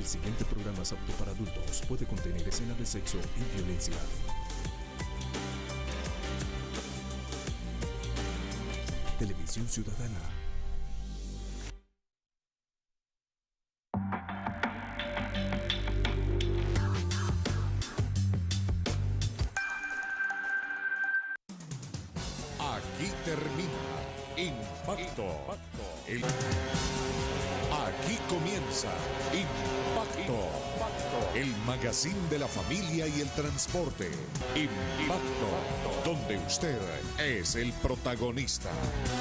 siguiente programa es apto para adultos. Puede contener escenas de sexo y violencia. Televisión Ciudadana. Aquí termina Impacto. Aquí comienza Impacto. El magazine de la familia y el transporte. Impacto, donde usted es el protagonista.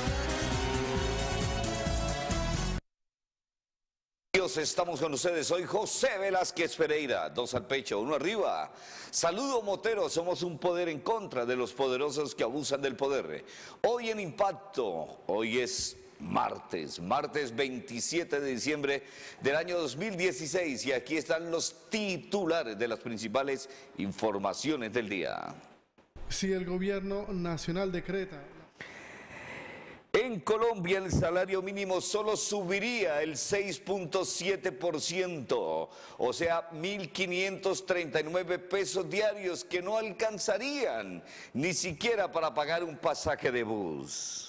Estamos con ustedes, soy José Velázquez Pereira, dos al pecho, uno arriba. Saludo motero, somos un poder en contra de los poderosos que abusan del poder. Hoy en Impacto, hoy es martes 27 de diciembre del año 2016 y aquí están los titulares de las principales informaciones del día. Si el gobierno nacional decreta... En Colombia el salario mínimo solo subiría el 6.7%, o sea, 1.539 pesos diarios que no alcanzarían ni siquiera para pagar un pasaje de bus.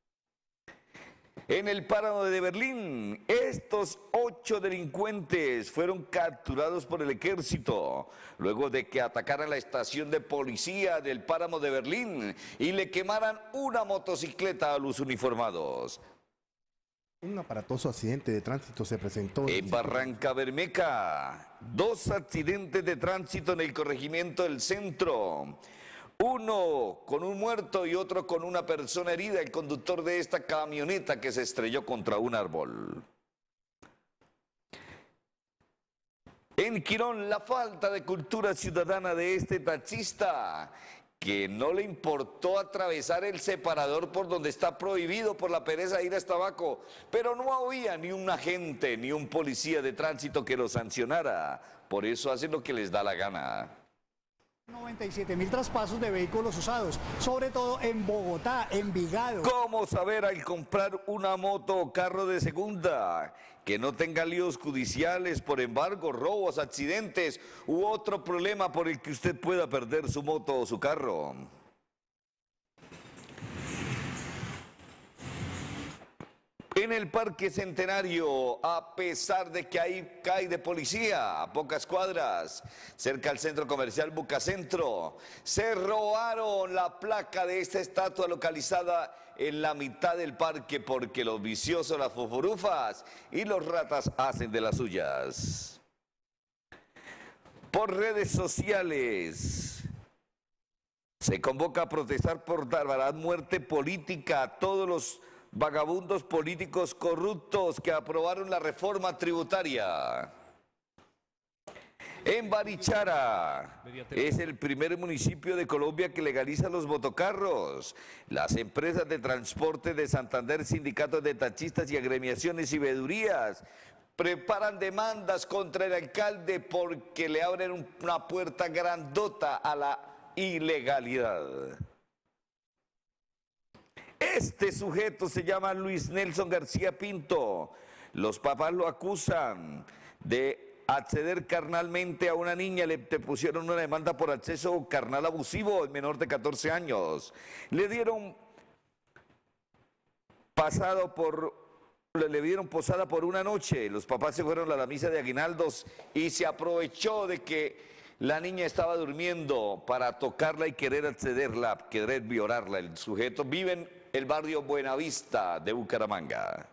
En el páramo de Berlín, estos 8 delincuentes fueron capturados por el ejército luego de que atacaran la estación de policía del páramo de Berlín y le quemaran una motocicleta a los uniformados. Un aparatoso accidente de tránsito se presentó en Barrancabermeja. 2 accidentes de tránsito en el corregimiento del centro. Uno con un muerto y otro con una persona herida, el conductor de esta camioneta que se estrelló contra un árbol. En Quirón, la falta de cultura ciudadana de este taxista, que no le importó atravesar el separador por donde está prohibido por la pereza de ir hasta abajo, pero no había ni un agente ni un policía de tránsito que lo sancionara, por eso hacen lo que les da la gana. 97.000 traspasos de vehículos usados, sobre todo en Bogotá, Envigado. ¿Cómo saber al comprar una moto o carro de segunda que no tenga líos judiciales por embargo, robos, accidentes u otro problema por el que usted pueda perder su moto o su carro? En el Parque Centenario, a pesar de que hay CAI de policía a pocas cuadras, cerca al centro comercial Bucacentro, se robaron la placa de esta estatua localizada en la mitad del parque porque los viciosos, las fofurufas y los ratas hacen de las suyas. Por redes sociales se convoca a protestar por dar muerte política a todos los vagabundos políticos corruptos que aprobaron la reforma tributaria. En Barichara, es el primer municipio de Colombia que legaliza los motocarros. Las empresas de transporte de Santander, sindicatos de taxistas y agremiaciones y veedurías preparan demandas contra el alcalde porque le abren una puerta grandota a la ilegalidad. Este sujeto se llama Luis Nelson García Pinto. Los papás lo acusan de acceder carnalmente a una niña. Le pusieron una demanda por acceso carnal abusivo al menor de 14 años. Le dieron posada por una noche. Los papás se fueron a la misa de aguinaldos y se aprovechó de que la niña estaba durmiendo para tocarla y querer accederla, querer violarla. El sujeto vive en el barrio Buenavista de Bucaramanga.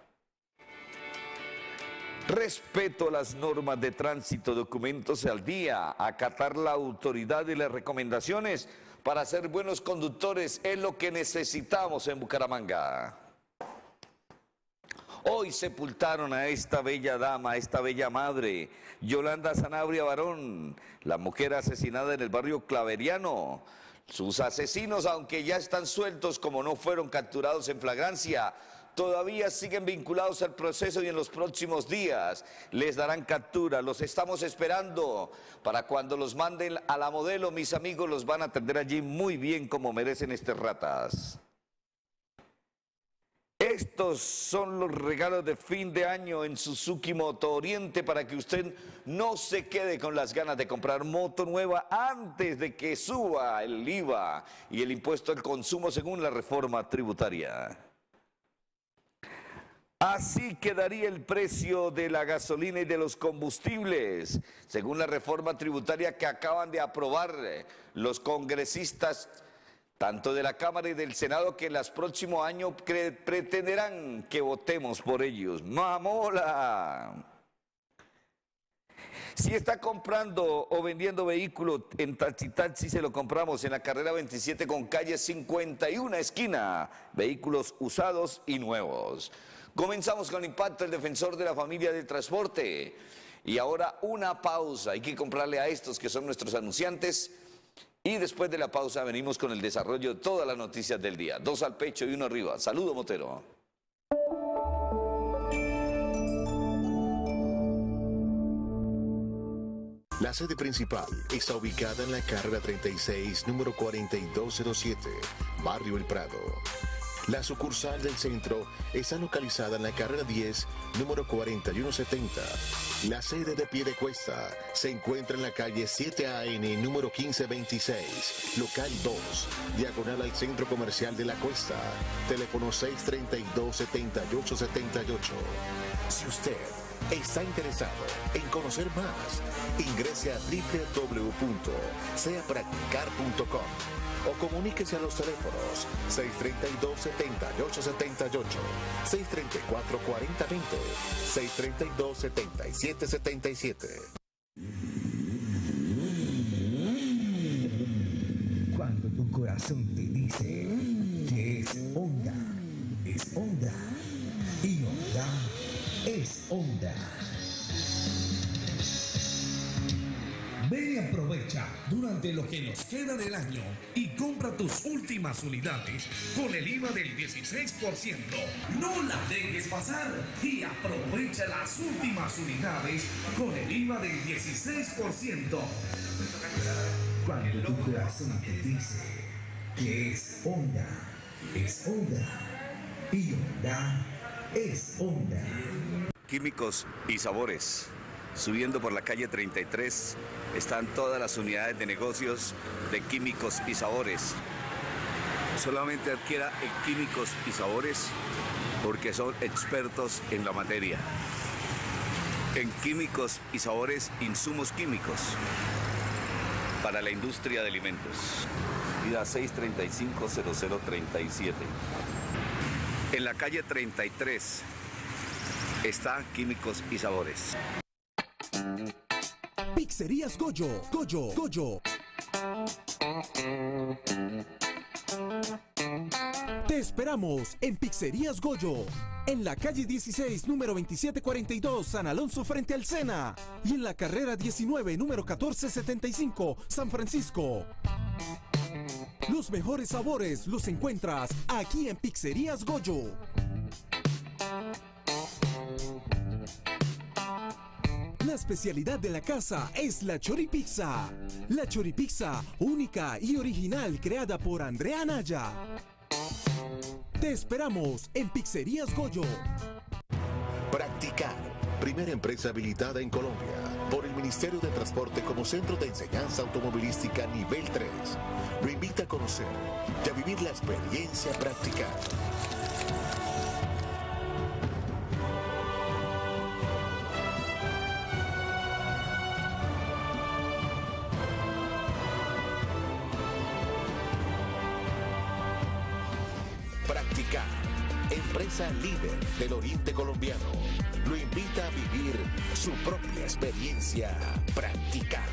Respeto a las normas de tránsito, documentos al día, acatar la autoridad y las recomendaciones para ser buenos conductores es lo que necesitamos en Bucaramanga. Hoy sepultaron a esta bella dama, a esta bella madre, Yolanda Sanabria Barón, la mujer asesinada en el barrio Claveriano. Sus asesinos, aunque ya están sueltos como no fueron capturados en flagrancia, todavía siguen vinculados al proceso y en los próximos días les darán captura. Los estamos esperando para cuando los manden a la Modelo. Mis amigos los van a atender allí muy bien como merecen estas ratas. Estos son los regalos de fin de año en Suzuki Moto Oriente para que usted no se quede con las ganas de comprar moto nueva antes de que suba el IVA y el impuesto al consumo según la reforma tributaria. Así quedaría el precio de la gasolina y de los combustibles, según la reforma tributaria que acaban de aprobar los congresistas tanto de la Cámara y del Senado, que en los próximos años pretenderán que votemos por ellos. ¡Mamola! Si está comprando o vendiendo vehículo en Taxi, se lo compramos en la carrera 27 con calle 51 esquina. Vehículos usados y nuevos. Comenzamos con Impacto, el defensor de la familia del transporte. Y ahora una pausa. Hay que comprarle a estos que son nuestros anunciantes. Y después de la pausa venimos con el desarrollo de todas las noticias del día. 2 al pecho y 1 arriba. Saludo, Motero. La sede principal está ubicada en la carrera 36, número 4207, Barrio El Prado. La sucursal del centro está localizada en la carrera 10, número 4170. La sede de Piedecuesta se encuentra en la calle 7AN, número 1526, local 2, diagonal al Centro Comercial de la Cuesta. Teléfono 632-7878. Si usted está interesado en conocer más, ingrese a www.seapracticar.com o comuníquese a los teléfonos 632-7878, 634-4020, 632-7777. Cuando tu corazón te dice que es Honda, es Honda. Y Honda es Honda. Ven y aprovecha durante lo que nos queda del año y compra tus últimas unidades con el IVA del 16%. No la dejes pasar y aprovecha las últimas unidades con el IVA del 16%. Cuando tu corazón te dice que es Honda, es Honda. Y Honda es Honda. Químicos y sabores. Subiendo por la calle 33 están todas las unidades de negocios de Químicos y Sabores. Solamente adquiera en Químicos y Sabores porque son expertos en la materia. En Químicos y Sabores, insumos químicos para la industria de alimentos. Vida 635-0037. En la calle 33 está Químicos y Sabores. Pizzerías Goyo, Goyo, Goyo. Te esperamos en Pizzerías Goyo, en la calle 16, número 2742, San Alonso frente al Sena, y en la carrera 19, número 1475, San Francisco. Los mejores sabores los encuentras aquí en Pizzerías Goyo. La especialidad de la casa es la choripizza. La choripizza única y original creada por Andrea Anaya. Te esperamos en Pizzerías Goyo. Practicar, primera empresa habilitada en Colombia por el Ministerio de Transporte como centro de enseñanza automovilística nivel 3. Lo invita a conocer y a vivir la experiencia Practicar. Practicar, empresa líder del oriente colombiano, lo invita a vivir su propia experiencia Practicar.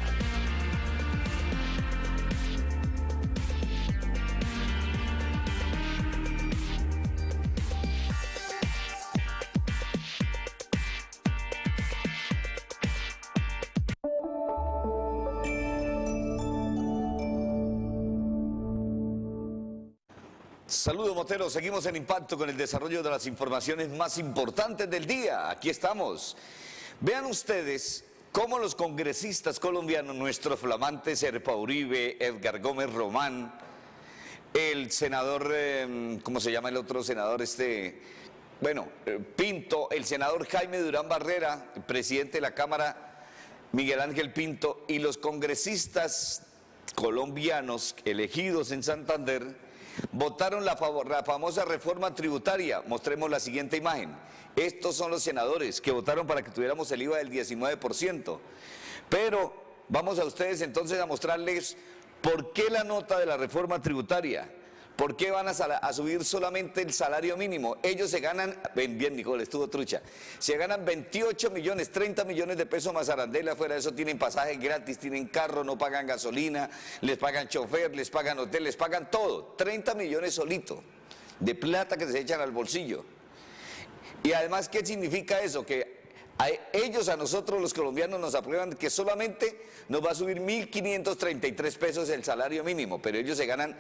Saludos, Motero. Seguimos en Impacto con el desarrollo de las informaciones más importantes del día. Aquí estamos. Vean ustedes cómo los congresistas colombianos, nuestro flamante Serpa Uribe, Edgar Gómez Román, el senador, ¿cómo se llama el otro senador? Pinto, el senador Jaime Durán Barrera, el presidente de la Cámara Miguel Ángel Pinto y los congresistas colombianos elegidos en Santander votaron la famosa reforma tributaria. Mostremos la siguiente imagen. Estos son los senadores que votaron para que tuviéramos el IVA del 19%. Pero vamos a ustedes entonces a mostrarles por qué la nota de la reforma tributaria. ¿Por qué van a subir solamente el salario mínimo? Ellos se ganan, bien Nicole, estuvo trucha, se ganan 28 millones, 30 millones de pesos más arandela, fuera de eso tienen pasajes gratis, tienen carro, no pagan gasolina, les pagan chofer, les pagan hotel, les pagan todo, 30 millones solito de plata que se echan al bolsillo. Y además, ¿qué significa eso? Que ellos a nosotros los colombianos nos aprueban que solamente nos va a subir 1.533 pesos el salario mínimo, pero ellos se ganan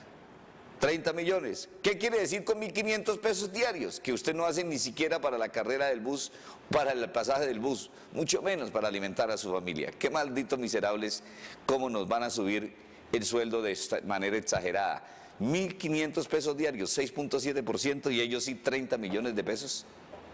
30 millones. ¿Qué quiere decir con 1.500 pesos diarios? Que usted no hace ni siquiera para la carrera del bus, para el pasaje del bus, mucho menos para alimentar a su familia. Qué malditos miserables, cómo nos van a subir el sueldo de esta manera exagerada. 1.500 pesos diarios, 6.7%, y ellos sí 30 millones de pesos.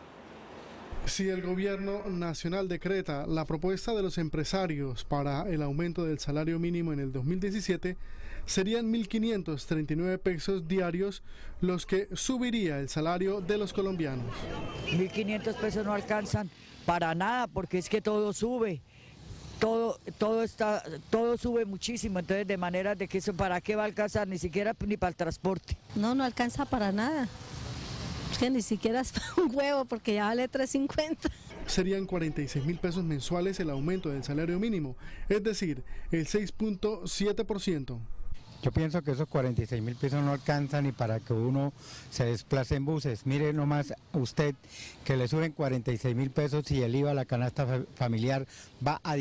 Si el gobierno nacional decreta la propuesta de los empresarios para el aumento del salario mínimo en el 2017, serían 1.539 pesos diarios los que subiría el salario de los colombianos. 1.500 pesos no alcanzan para nada, porque es que todo sube. Todo sube muchísimo, entonces de manera de que eso para qué va a alcanzar, ni siquiera ni para el transporte. No alcanza para nada. Es que ni siquiera es un huevo porque ya vale 3.50. Serían 46.000 pesos mensuales el aumento del salario mínimo, es decir, el 6.7%. Yo pienso que esos 46.000 pesos no alcanzan ni para que uno se desplace en buses. Mire nomás usted que le suben 46.000 pesos y el IVA a la canasta familiar va al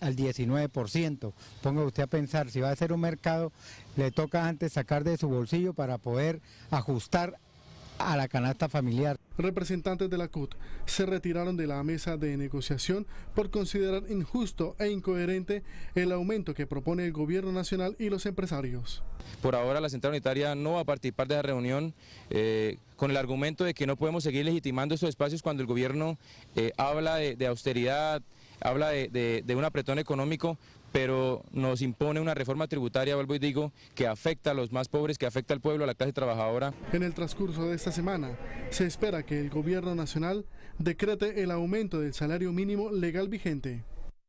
19%. Ponga usted a pensar, si va a hacer un mercado, le toca antes sacar de su bolsillo para poder ajustar a la canasta familiar. Representantes de la CUT se retiraron de la mesa de negociación por considerar injusto e incoherente el aumento que propone el gobierno nacional y los empresarios. Por ahora la Central Unitaria no va a participar de la reunión con el argumento de que no podemos seguir legitimando estos espacios cuando el gobierno habla de austeridad, habla de un apretón económico, pero nos impone una reforma tributaria, vuelvo y digo, que afecta a los más pobres, que afecta al pueblo, a la clase trabajadora. En el transcurso de esta semana, se espera que el gobierno nacional decrete el aumento del salario mínimo legal vigente.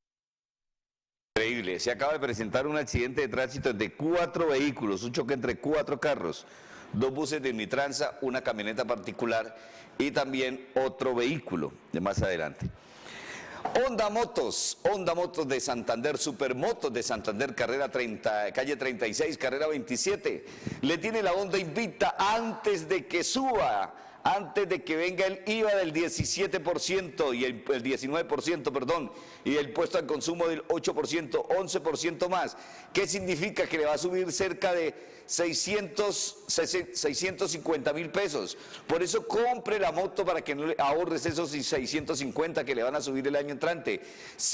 Increíble, se acaba de presentar un accidente de tránsito entre 4 vehículos, un choque entre 4 carros, 2 buses de Unitransa, una camioneta particular y también otro vehículo de más adelante. Honda Motos de Santander, Supermotos de Santander, calle 36, carrera 27, le tiene la Honda Invicta antes de que suba, antes de que venga el IVA del 17% y el 19%, perdón, y el impuesto al consumo del 8%, 11% más. ¿Qué significa? Que le va a subir cerca de 650.000 pesos. Por eso compre la moto para que no le ahorres esos 650 que le van a subir el año entrante.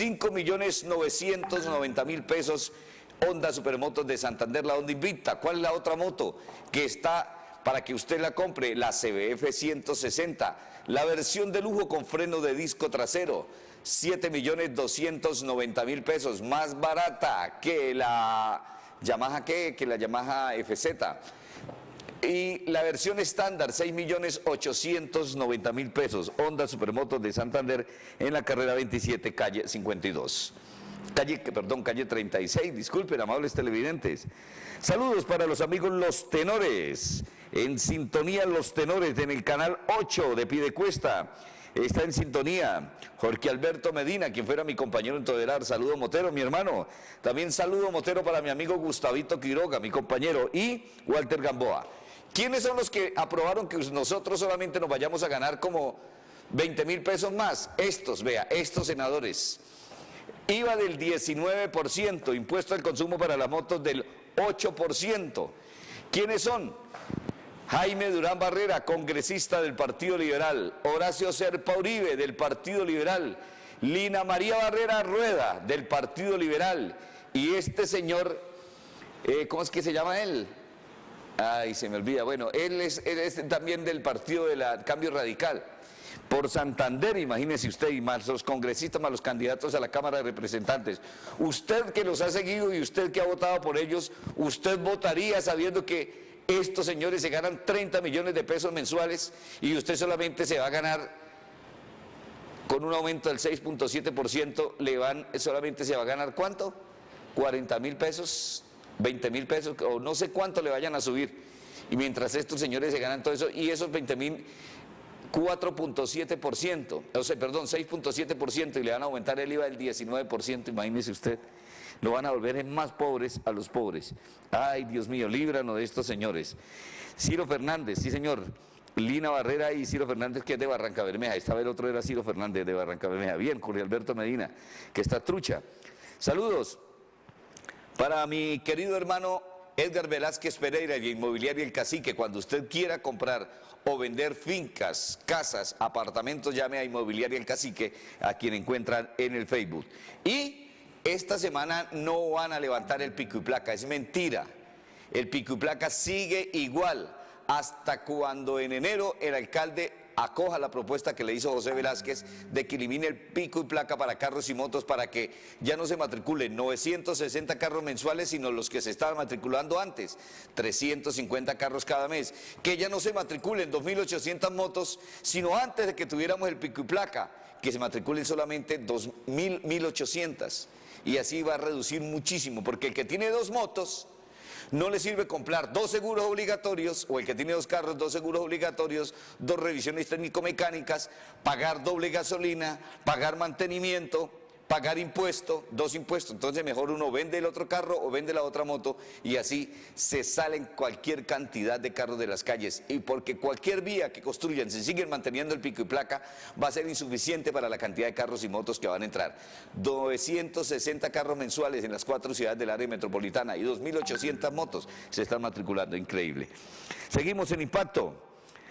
5.990.000 pesos. Honda Supermotos de Santander, la Honda Invicta. ¿Cuál es la otra moto que está para que usted la compre? La CBF 160, la versión de lujo con freno de disco trasero, 7.290.000 pesos, más barata que la Yamaha, que la Yamaha FZ. Y la versión estándar, 6.890.000 pesos, Honda Supermotos de Santander en la carrera 27, calle 52. Calle 36, disculpen, amables televidentes. Saludos para los amigos Los Tenores, en sintonía Los Tenores en el canal 8 de Piedecuesta. Está en sintonía Jorge Alberto Medina, quien fuera mi compañero en Todelar. Saludo Motero, mi hermano. También saludo Motero para mi amigo Gustavito Quiroga, mi compañero, y Walter Gamboa. ¿Quiénes son los que aprobaron que nosotros solamente nos vayamos a ganar como 20.000 pesos más? Estos, vea, estos senadores. IVA del 19%, impuesto al consumo para las motos del 8%. ¿Quiénes son? Jaime Durán Barrera, congresista del Partido Liberal. Horacio Serpa Uribe, del Partido Liberal. Lina María Barrera Rueda, del Partido Liberal. Y este señor, ¿cómo es que se llama él? Ay, se me olvida. Bueno, él es también del partido del Cambio Radical. Por Santander, imagínese usted, y más los congresistas, más los candidatos a la Cámara de Representantes. Usted que los ha seguido y usted que ha votado por ellos, ¿usted votaría sabiendo que estos señores se ganan 30 millones de pesos mensuales y usted solamente se va a ganar, con un aumento del 6.7%, solamente se va a ganar ¿cuánto? 40.000 pesos, 20.000 pesos, o no sé cuánto le vayan a subir. Y mientras estos señores se ganan todo eso, y esos 20.000, 4.7%, o sea, perdón, 6.7%, y le van a aumentar el IVA del 19%, imagínese usted. Lo van a volver en más pobres a los pobres. Ay, Dios mío, líbranos de estos señores. Ciro Fernández, sí señor. Lina Barrera y Ciro Fernández, que es de Barranca Bermeja. Esta vez el otro era Ciro Fernández de Barranca Bermeja. Bien, Jorge Alberto Medina, que está trucha. Saludos para mi querido hermano Edgar Velázquez Pereira y Inmobiliaria El Cacique. Cuando usted quiera comprar o vender fincas, casas, apartamentos, llame a Inmobiliaria El Cacique, a quien encuentran en el Facebook. Y esta semana no van a levantar el pico y placa, es mentira. El pico y placa sigue igual hasta cuando en enero el alcalde acoja la propuesta que le hizo José Velázquez de que elimine el pico y placa para carros y motos, para que ya no se matriculen 960 carros mensuales, sino los que se estaban matriculando antes, 350 carros cada mes. Que ya no se matriculen 2.800 motos, sino antes de que tuviéramos el pico y placa, que se matriculen solamente 2.000, 1.800. Y así va a reducir muchísimo, porque el que tiene 2 motos no le sirve comprar 2 seguros obligatorios, o el que tiene 2 carros, 2 seguros obligatorios, 2 revisiones técnico-mecánicas, pagar doble gasolina, pagar mantenimiento, pagar impuesto, 2 impuestos. Entonces mejor uno vende el otro carro o vende la otra moto, y así se salen cualquier cantidad de carros de las calles. Y porque cualquier vía que construyan, si siguen manteniendo el pico y placa, va a ser insuficiente para la cantidad de carros y motos que van a entrar. 960 carros mensuales en las 4 ciudades del área metropolitana y 2.800 motos se están matriculando, increíble. Seguimos en Impacto.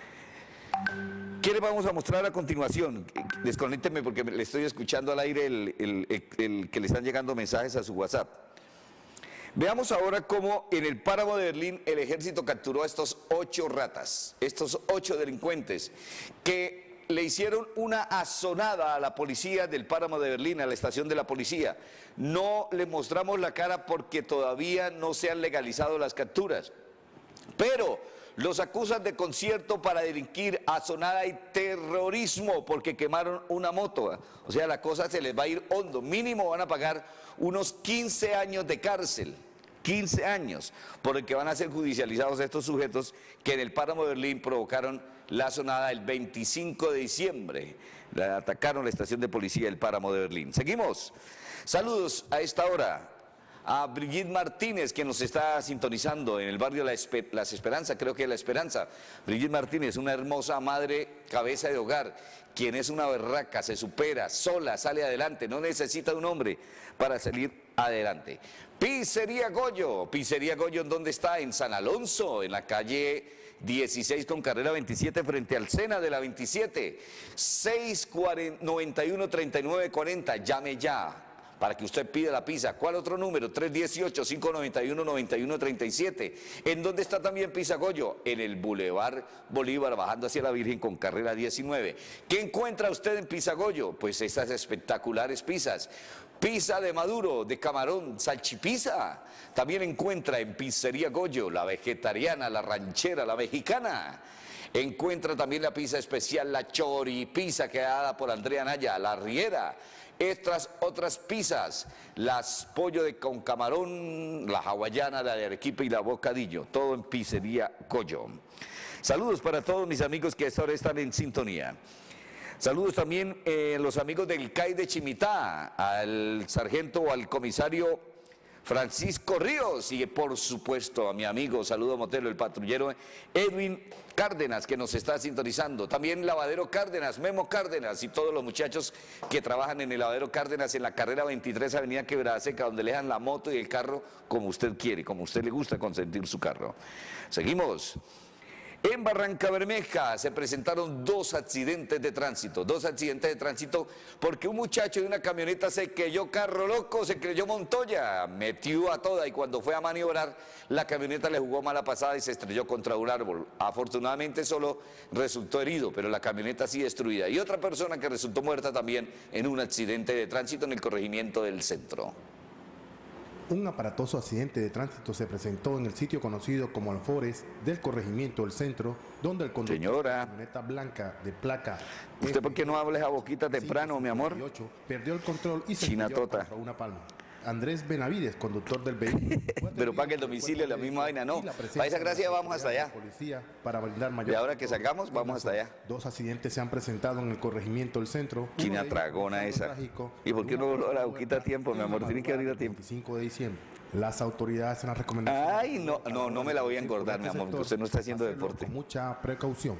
¿Qué les vamos a mostrar a continuación? Desconéctenme porque le estoy escuchando al aire el que le están llegando mensajes a su WhatsApp. Veamos ahora cómo en el páramo de Berlín el ejército capturó a estos 8 ratas, estos 8 delincuentes que le hicieron una azonada a la policía del páramo de Berlín, a la estación de la policía. No le mostramos la cara porque todavía no se han legalizado las capturas, pero los acusan de concierto para delinquir, azonada y terrorismo porque quemaron una moto. O sea, la cosa se les va a ir hondo. Mínimo van a pagar unos 15 años de cárcel. 15 años por el que van a ser judicializados estos sujetos que en el páramo de Berlín provocaron la azonada el 25 de diciembre. Atacaron la estación de policía del páramo de Berlín. Seguimos. Saludos a esta hora a Brigitte Martínez, que nos está sintonizando en el barrio Las Esperanzas, creo que es La Esperanza. Brigitte Martínez, una hermosa madre, cabeza de hogar, quien es una berraca, se supera, sola, sale adelante, no necesita un hombre para salir adelante. Pizzería Goyo, ¿en dónde está? En San Alonso, en la calle 16 con carrera 27 frente al Sena de la 27, 691-3940, llame ya para que usted pida la pizza. ¿Cuál otro número? 318-591-9137. ¿En dónde está también Pizza Goyo? En el Boulevard Bolívar, bajando hacia la Virgen con carrera 19. ¿Qué encuentra usted en Pizza Goyo? Pues estas espectaculares pizzas. Pizza de maduro, de camarón, salchipizza. También encuentra en Pizzería Goyo la vegetariana, la ranchera, la mexicana. Encuentra también la pizza especial, la chori pizza creada por Andrea Naya, la Riera. Estas otras pizzas, las pollo con camarón, la hawaiana, la de arequipa y la bocadillo, todo en Pizzería Goyo. Saludos para todos mis amigos que a esta hora están en sintonía. Saludos también a los amigos del CAI de Chimitá, al sargento o al comisario Francisco Ríos y por supuesto a mi amigo, saludo Motelo, el patrullero Edwin Cárdenas, que nos está sintonizando. También Lavadero Cárdenas, Memo Cárdenas y todos los muchachos que trabajan en el Lavadero Cárdenas en la carrera 23 Avenida Quebrada Seca, donde le dan la moto y el carro como usted quiere, como usted le gusta consentir su carro. Seguimos. En Barranca Bermeja se presentaron dos accidentes de tránsito porque un muchacho de una camioneta se creyó carro loco, se creyó Montoya, metió a toda y cuando fue a maniobrar la camioneta le jugó mala pasada y se estrelló contra un árbol. Afortunadamente solo resultó herido, pero la camioneta sí destruida. Y otra persona que resultó muerta también en un accidente de tránsito en el corregimiento del Centro. Un aparatoso accidente de tránsito se presentó en el sitio conocido como Alfores del corregimiento del Centro, donde el conductor de la camioneta blanca de placa... ¿Usted por qué no habla esa boquita temprano, mi amor? Perdió el control y se estrelló contra una palma. Andrés Benavides, conductor del vehículo. Pero pague el domicilio, la misma vaina, no. A esa gracia vamos hasta allá. Para brindar mayor... Y ahora que salgamos, vamos hasta allá. Dos accidentes se han presentado en el corregimiento del Centro. China tragona esa. ¿Y por qué no la boquita a tiempo, mi amor? Tiene que abrir a tiempo. 25 de diciembre. Las autoridades en la recomendación... Ay, no me la voy a engordar, mi amor, porque usted no está haciendo deporte. Con mucha precaución.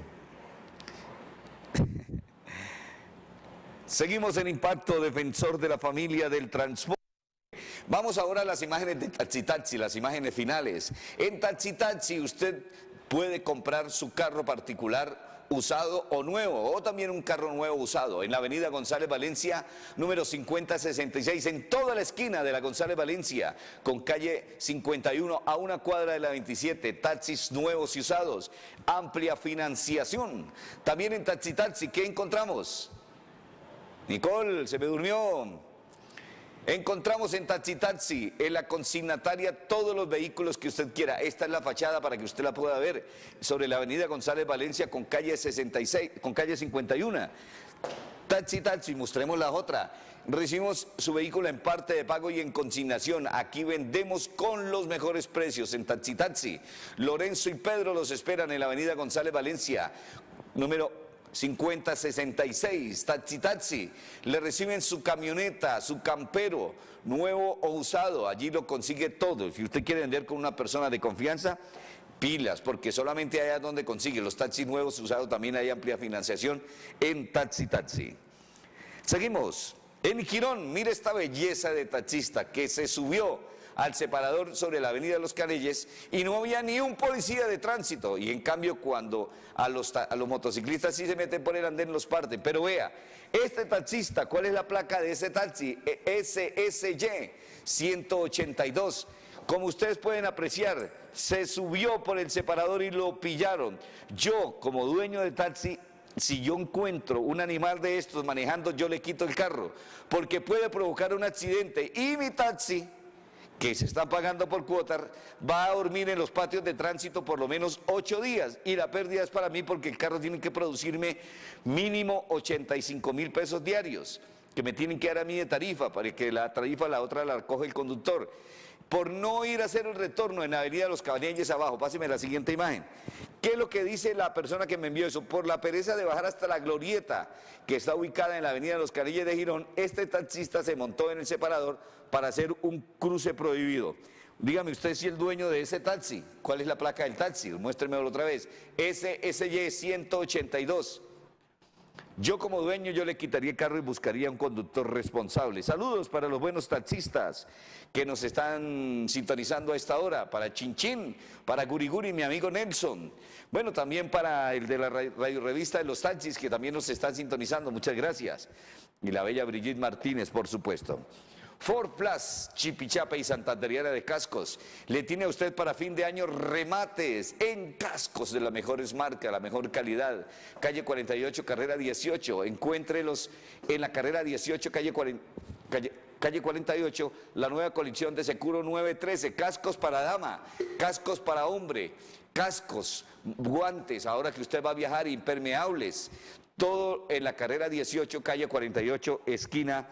Seguimos en Impacto, defensor de la familia del transporte. Vamos ahora a las imágenes de Taxi Taxi, las imágenes finales. En Taxi Taxi usted puede comprar su carro particular usado o nuevo, o también un carro nuevo usado, en la avenida González Valencia, número 5066, en toda la esquina de la González Valencia, con calle 51 a una cuadra de la 27, taxis nuevos y usados, amplia financiación. También en Taxi Taxi, ¿qué encontramos? Nicole, se me durmió. Encontramos en Taxi Taxi, en la consignataria, todos los vehículos que usted quiera. Esta es la fachada para que usted la pueda ver, sobre la avenida González Valencia con calle 66, con calle 51. Taxi Taxi, mostremos la otra. Recibimos su vehículo en parte de pago y en consignación. Aquí vendemos con los mejores precios en Taxi Taxi. Lorenzo y Pedro los esperan en la avenida González Valencia, número 5066, Taxi Taxi. Le reciben su camioneta, su campero, nuevo o usado. Allí lo consigue todo. Si usted quiere vender con una persona de confianza, pilas, porque solamente allá es donde consigue. Los taxis nuevos y usados también hay amplia financiación en Taxi Taxi. Seguimos. En Girón, mire esta belleza de taxista que se subió al separador sobre la avenida de los Canelles y no había ni un policía de tránsito, y en cambio cuando a los motociclistas sí se meten por el andén los parten. Pero vea, este taxista, ¿cuál es la placa de ese taxi? SSY 182. Como ustedes pueden apreciar, se subió por el separador y lo pillaron. Yo, como dueño de taxi, si yo encuentro un animal de estos manejando, yo le quito el carro, porque puede provocar un accidente y mi taxi, que se está pagando por cuota, va a dormir en los patios de tránsito por lo menos 8 días y la pérdida es para mí porque el carro tiene que producirme mínimo 85.000 pesos diarios que me tienen que dar a mí de tarifa, para que la tarifa la otra la coge el conductor. Por no ir a hacer el retorno en la avenida de los Cabanilles abajo, páseme la siguiente imagen. ¿Qué es lo que dice la persona que me envió eso? Por la pereza de bajar hasta la glorieta que está ubicada en la avenida de los Cabanilles de Girón, este taxista se montó en el separador para hacer un cruce prohibido. Dígame usted si el dueño de ese taxi, ¿cuál es la placa del taxi? Muéstremelo otra vez. SSY 182. Yo como dueño, yo le quitaría el carro y buscaría un conductor responsable. Saludos para los buenos taxistas que nos están sintonizando a esta hora, para Chinchín, para Guriguri, mi amigo Nelson. Bueno, también para el de la radio revista de los taxis, que también nos están sintonizando, muchas gracias. Y la bella Brigitte Martínez, por supuesto. Ford Plus, Chipichapa y Santanderiana de Cascos, le tiene a usted para fin de año remates en cascos de las mejores marcas, la mejor calidad. Calle 48, carrera 18, encuéntrelos en la carrera 18, calle 48, la nueva colección de Securo 913, cascos para dama, cascos para hombre, cascos, guantes, ahora que usted va a viajar, impermeables, todo en la carrera 18, calle 48, esquina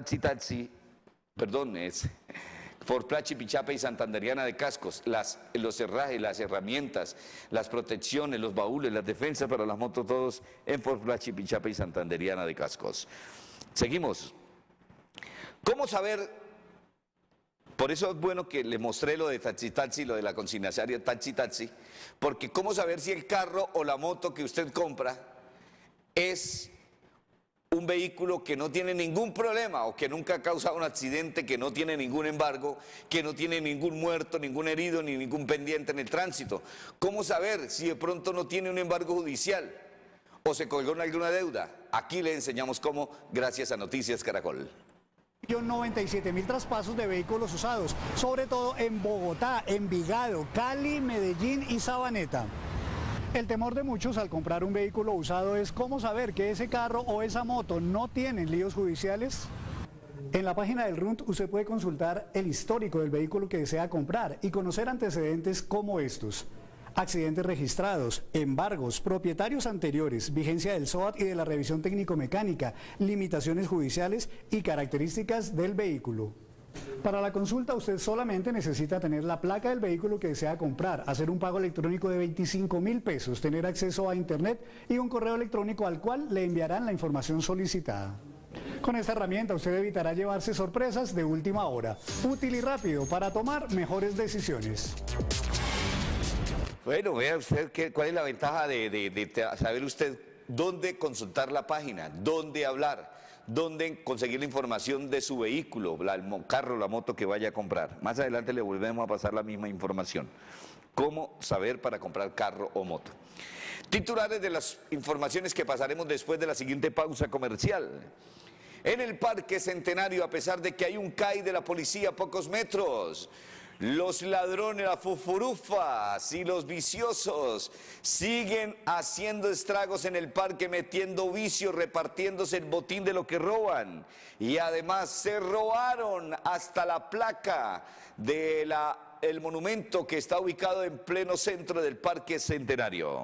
es Ford Plus, Chipichapa y Santanderiana de Cascos, los herrajes, las herramientas, las protecciones, los baúles, las defensas para las motos, todos en Ford Plus, Chipichapa y Santanderiana de Cascos. Seguimos. ¿Cómo saber? Por eso es bueno que le mostré lo de Taxi Taxi, lo de la consignataria Taxi Taxi, porque ¿cómo saber si el carro o la moto que usted compra es un vehículo que no tiene ningún problema o que nunca ha causado un accidente, que no tiene ningún embargo, que no tiene ningún muerto, ningún herido, ni ningún pendiente en el tránsito? ¿Cómo saber si de pronto no tiene un embargo judicial o se colgó en alguna deuda? Aquí le enseñamos cómo, gracias a Noticias Caracol. 97.000 traspasos de vehículos usados, sobre todo en Bogotá, Envigado, Cali, Medellín y Sabaneta. El temor de muchos al comprar un vehículo usado es cómo saber que ese carro o esa moto no tienen líos judiciales. En la página del RUNT usted puede consultar el histórico del vehículo que desea comprar y conocer antecedentes como estos: accidentes registrados, embargos, propietarios anteriores, vigencia del SOAT y de la revisión técnico-mecánica, limitaciones judiciales y características del vehículo. Para la consulta usted solamente necesita tener la placa del vehículo que desea comprar, hacer un pago electrónico de 25.000 pesos, tener acceso a internet y un correo electrónico al cual le enviarán la información solicitada. Con esta herramienta usted evitará llevarse sorpresas de última hora, útil y rápido para tomar mejores decisiones. Bueno, vea usted cuál es la ventaja de saber usted dónde consultar la página, dónde hablar, dónde conseguir la información de su vehículo, el carro, la moto que vaya a comprar. Más adelante le volvemos a pasar la misma información. Cómo saber para comprar carro o moto. Titulares de las informaciones que pasaremos después de la siguiente pausa comercial. En el Parque Centenario, a pesar de que hay un CAI de la policía a pocos metros, los ladrones, las fufurufas y los viciosos siguen haciendo estragos en el parque, metiendo vicios, repartiéndose el botín de lo que roban. Y además se robaron hasta la placa de el monumento que está ubicado en pleno centro del Parque Centenario.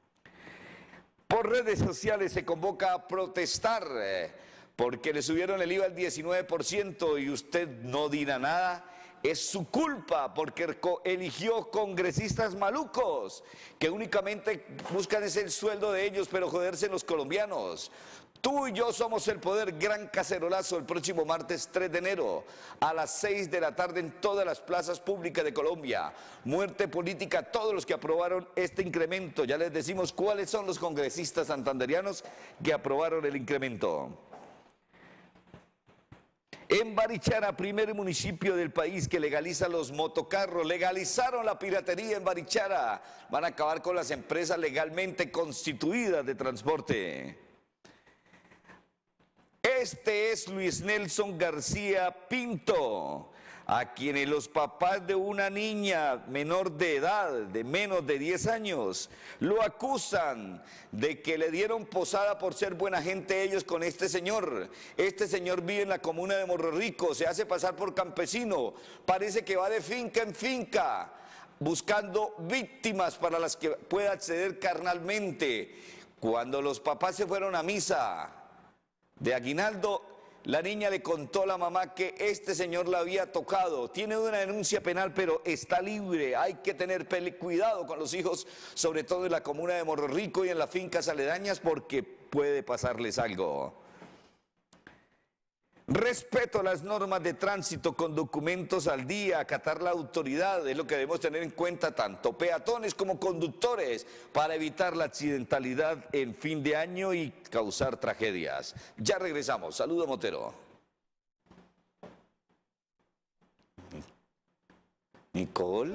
Por redes sociales se convoca a protestar porque le subieron el IVA al 19% y usted no dirá nada. Es su culpa porque eligió congresistas malucos que únicamente buscan ese el sueldo de ellos, pero joderse los colombianos. Tú y yo somos el poder. Gran cacerolazo el próximo martes 3 de enero a las 6 de la tarde en todas las plazas públicas de Colombia. Muerte política a todos los que aprobaron este incremento. Ya les decimos cuáles son los congresistas santanderianos que aprobaron el incremento. En Barichara, primer municipio del país que legaliza los motocarros, legalizaron la piratería en Barichara. Van a acabar con las empresas legalmente constituidas de transporte. Este es Luis Nelson García Pinto, a quienes los papás de una niña menor de edad, de menos de 10 años, lo acusan de que le dieron posada por ser buena gente ellos con este señor. Este señor vive en la comuna de Morro Rico, se hace pasar por campesino, parece que va de finca en finca, buscando víctimas para las que pueda acceder carnalmente. Cuando los papás se fueron a misa de aguinaldo, la niña le contó a la mamá que este señor la había tocado. Tiene una denuncia penal, pero está libre. Hay que tener cuidado con los hijos, sobre todo en la comuna de Morro Rico y en las fincas aledañas, porque puede pasarles algo. Respeto a las normas de tránsito con documentos al día, acatar la autoridad, es lo que debemos tener en cuenta tanto peatones como conductores para evitar la accidentalidad en fin de año y causar tragedias. Ya regresamos. Saludo, Motero. Nicole.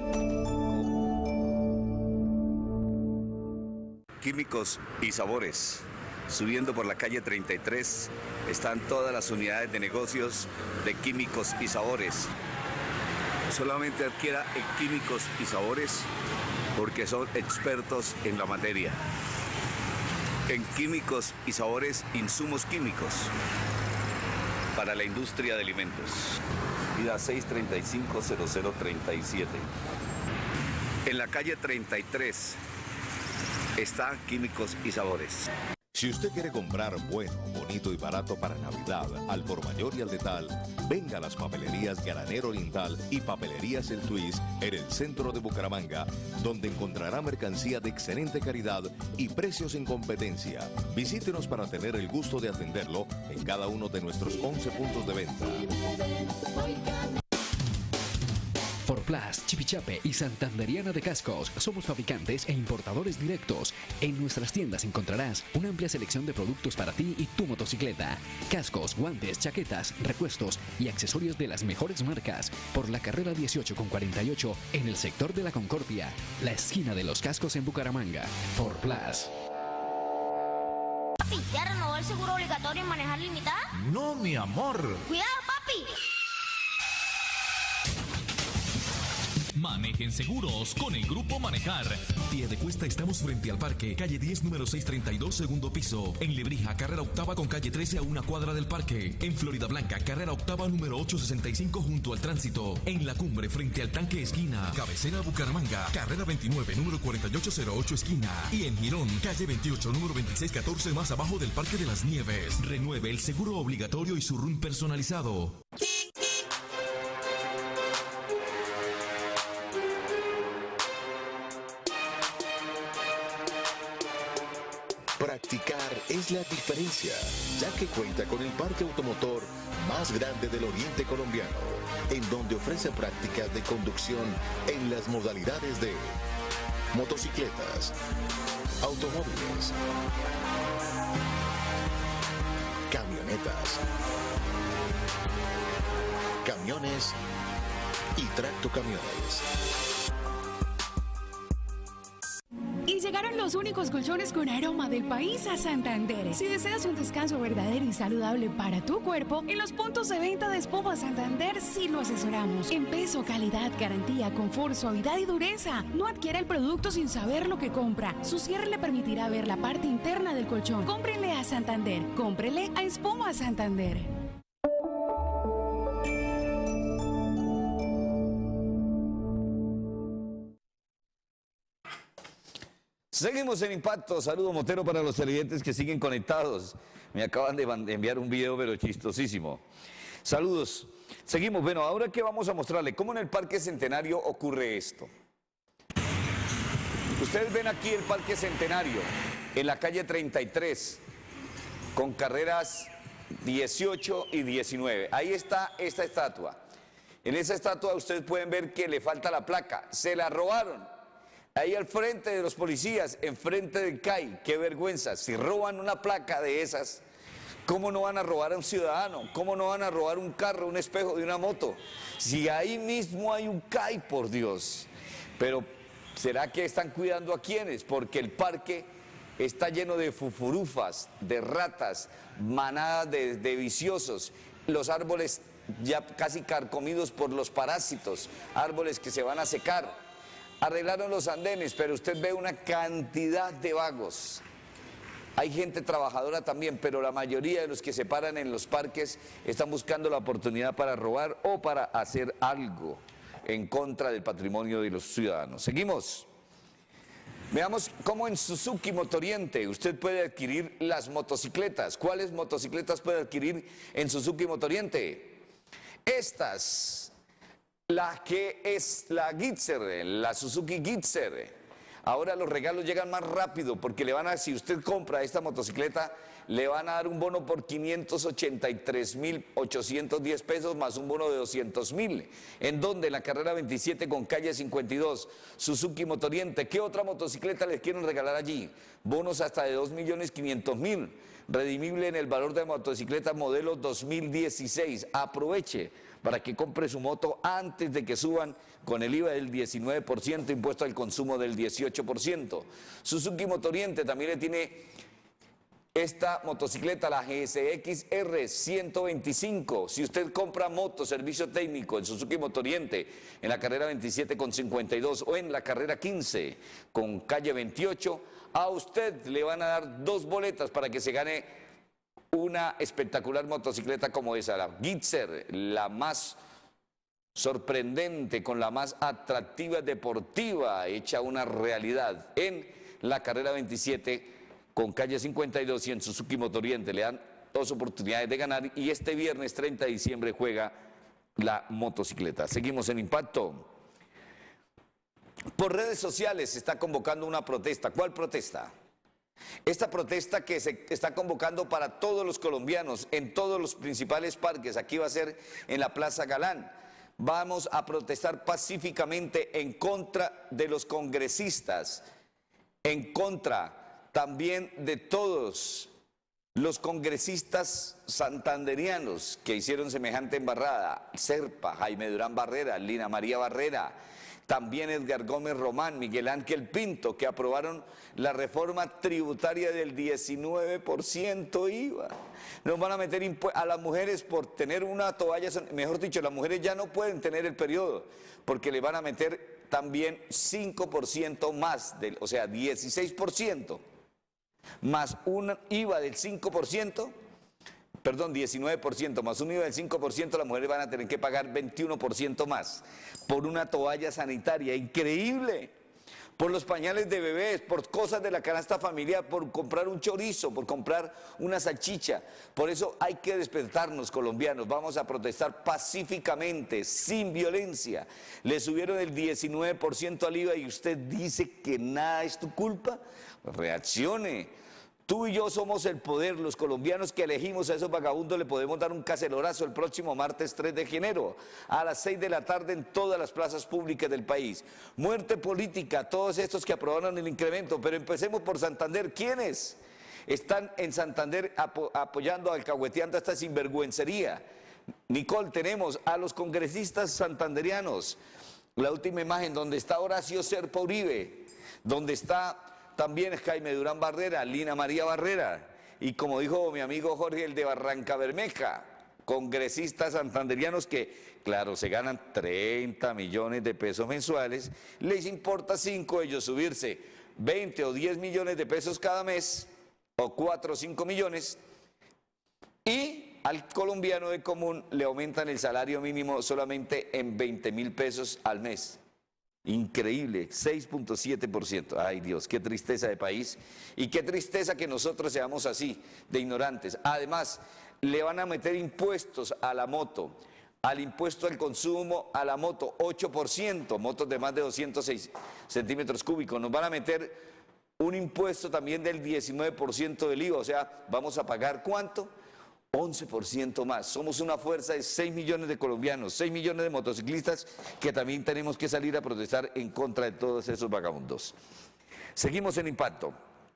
Químicos y sabores. Subiendo por la calle 33 están todas las unidades de negocios de Químicos y Sabores. Solamente adquiera en Químicos y Sabores porque son expertos en la materia. En Químicos y Sabores, insumos químicos para la industria de alimentos. Vida 635-0037. En la calle 33 está Químicos y Sabores. Si usted quiere comprar bueno, bonito y barato para Navidad, al por mayor y al detal, venga a las papelerías Granero Oriental y Papelerías El Twist en el centro de Bucaramanga, donde encontrará mercancía de excelente calidad y precios en competencia. Visítenos para tener el gusto de atenderlo en cada uno de nuestros 11 puntos de venta. Forplas, Chipichape y Santanderiana de Cascos. Somos fabricantes e importadores directos. En nuestras tiendas encontrarás una amplia selección de productos para ti y tu motocicleta. Cascos, guantes, chaquetas, repuestos y accesorios de las mejores marcas. Por la carrera 18 con 48 en el sector de la Concordia, la esquina de los cascos en Bucaramanga. Forplas. Papi, ¿ya renovó el seguro obligatorio en manejar limitada? No, mi amor. ¡Cuidado, papi! Manejen seguros con el Grupo Manejar. Pie de Cuesta, estamos frente al parque, calle 10, número 632, segundo piso. En Lebrija, carrera octava con calle 13 a una cuadra del parque. En Florida Blanca, carrera octava, número 865 junto al tránsito. En La Cumbre, frente al tanque esquina. Cabecera Bucaramanga, carrera 29, número 4808 esquina. Y en Girón, calle 28, número 2614 más abajo del Parque de las Nieves. Renueve el seguro obligatorio y su RUN personalizado. Practicar es la diferencia, ya que cuenta con el parque automotor más grande del oriente colombiano, en donde ofrece prácticas de conducción en las modalidades de motocicletas, automóviles, camionetas, camiones y tractocamiones. Y llegaron los únicos colchones con aroma del país a Santander. Si deseas un descanso verdadero y saludable para tu cuerpo, en los puntos de venta de Espuma Santander sí lo asesoramos. En peso, calidad, garantía, confort, suavidad y dureza. No adquiera el producto sin saber lo que compra. Su cierre le permitirá ver la parte interna del colchón. Cómprele a Santander. Cómprele a Espuma Santander. Seguimos en Impacto. Saludo motero para los televidentes que siguen conectados. Me acaban de enviar un video pero chistosísimo. Saludos. Seguimos. Bueno, ahora que vamos a mostrarle cómo en el Parque Centenario ocurre esto. Ustedes ven aquí el Parque Centenario en la calle 33 con carreras 18 y 19. Ahí está esta estatua. En esa estatua ustedes pueden ver que le falta la placa. Se la robaron. Ahí al frente de los policías, enfrente del CAI, qué vergüenza. Si roban una placa de esas, ¿cómo no van a robar a un ciudadano? ¿Cómo no van a robar un carro, un espejo de una moto? Si ahí mismo hay un CAI, por Dios. Pero, ¿será que están cuidando a quiénes? Porque el parque está lleno de fufurufas, de ratas, manadas de viciosos. Los árboles ya casi carcomidos por los parásitos, árboles que se van a secar. Arreglaron los andenes, pero usted ve una cantidad de vagos. Hay gente trabajadora también, pero la mayoría de los que se paran en los parques están buscando la oportunidad para robar o para hacer algo en contra del patrimonio de los ciudadanos. Seguimos. Veamos cómo en Suzuki Motoriente usted puede adquirir las motocicletas. ¿Cuáles motocicletas puede adquirir en Suzuki Motoriente? Estas. La que es la Gitzer, la Suzuki Gitzer. Ahora los regalos llegan más rápido porque le van a, si usted compra esta motocicleta, le van a dar un bono por 583.810 pesos más un bono de 200.000. ¿En dónde? En la carrera 27 con calle 52, Suzuki Motoriente. ¿Qué otra motocicleta les quieren regalar allí? Bonos hasta de 2.500.000. Redimible en el valor de motocicleta modelo 2016. Aproveche para que compre su moto antes de que suban con el IVA del 19%, impuesto al consumo del 18%. Suzuki Motoriente también le tiene esta motocicleta, la GSX R 125. Si usted compra moto, servicio técnico en Suzuki Motoriente, en la carrera 27 con 52 o en la carrera 15 con calle 28, a usted le van a dar 2 boletas para que se gane una espectacular motocicleta como esa, la Gitzer, la más sorprendente, con la más atractiva deportiva, hecha una realidad en la carrera 27 con calle 52 y en Suzuki Motoriente. Le dan 2 oportunidades de ganar y este viernes 30 de diciembre juega la motocicleta. Seguimos en Impacto. Por redes sociales se está convocando una protesta. ¿Cuál protesta? Esta protesta que se está convocando para todos los colombianos en todos los principales parques. Aquí va a ser en la Plaza Galán. vamos a protestar pacíficamente en contra de los congresistas, en contra también de todos los congresistas santanderianos que hicieron semejante embarrada: Serpa, Jaime Durán Barrera, Lina María Barrera, también Edgar Gómez Román, Miguel Ángel Pinto, que aprobaron la reforma tributaria del 19% IVA. Nos van a meter a las mujeres por tener una toalla, mejor dicho, las mujeres ya no pueden tener el periodo, porque le van a meter también 5% más, o sea, 16%, más un IVA del 5%, perdón, 19%, más un IVA del 5%, las mujeres van a tener que pagar 21% más por una toalla sanitaria. Increíble. Por los pañales de bebés, por cosas de la canasta familiar, por comprar un chorizo, por comprar una salchicha. Por eso hay que despertarnos, colombianos. Vamos a protestar pacíficamente, sin violencia. Le subieron el 19% al IVA y usted dice que nada es tu culpa. Reaccione. Tú y yo somos el poder, los colombianos que elegimos a esos vagabundos. Le podemos dar un cacerorazo el próximo martes 3 de enero a las 6 de la tarde en todas las plazas públicas del país. Muerte política a todos estos que aprobaron el incremento, pero empecemos por Santander. ¿Quiénes están en Santander apoyando, alcahueteando esta sinvergüencería? Nicole, tenemos a los congresistas santanderianos. La última imagen donde está Horacio Serpa Uribe, donde está también Jaime Durán Barrera, Lina María Barrera, y como dijo mi amigo Jorge, el de Barranca Bermeja, congresistas santanderianos que, claro, se ganan 30 millones de pesos mensuales, les importa 5 ellos subirse 20 o 10 millones de pesos cada mes, o 4 o 5 millones, y al colombiano de común le aumentan el salario mínimo solamente en 20.000 pesos al mes. Increíble, 6.7%. Ay Dios, qué tristeza de país y qué tristeza que nosotros seamos así, de ignorantes. Además, le van a meter impuestos a la moto, al impuesto al consumo a la moto, 8%, motos de más de 206 centímetros cúbicos. Nos van a meter un impuesto también del 19% del IVA, o sea, vamos a pagar ¿cuánto? 11% más. Somos una fuerza de 6 millones de colombianos, 6 millones de motociclistas que también tenemos que salir a protestar en contra de todos esos vagabundos. Seguimos en Impacto.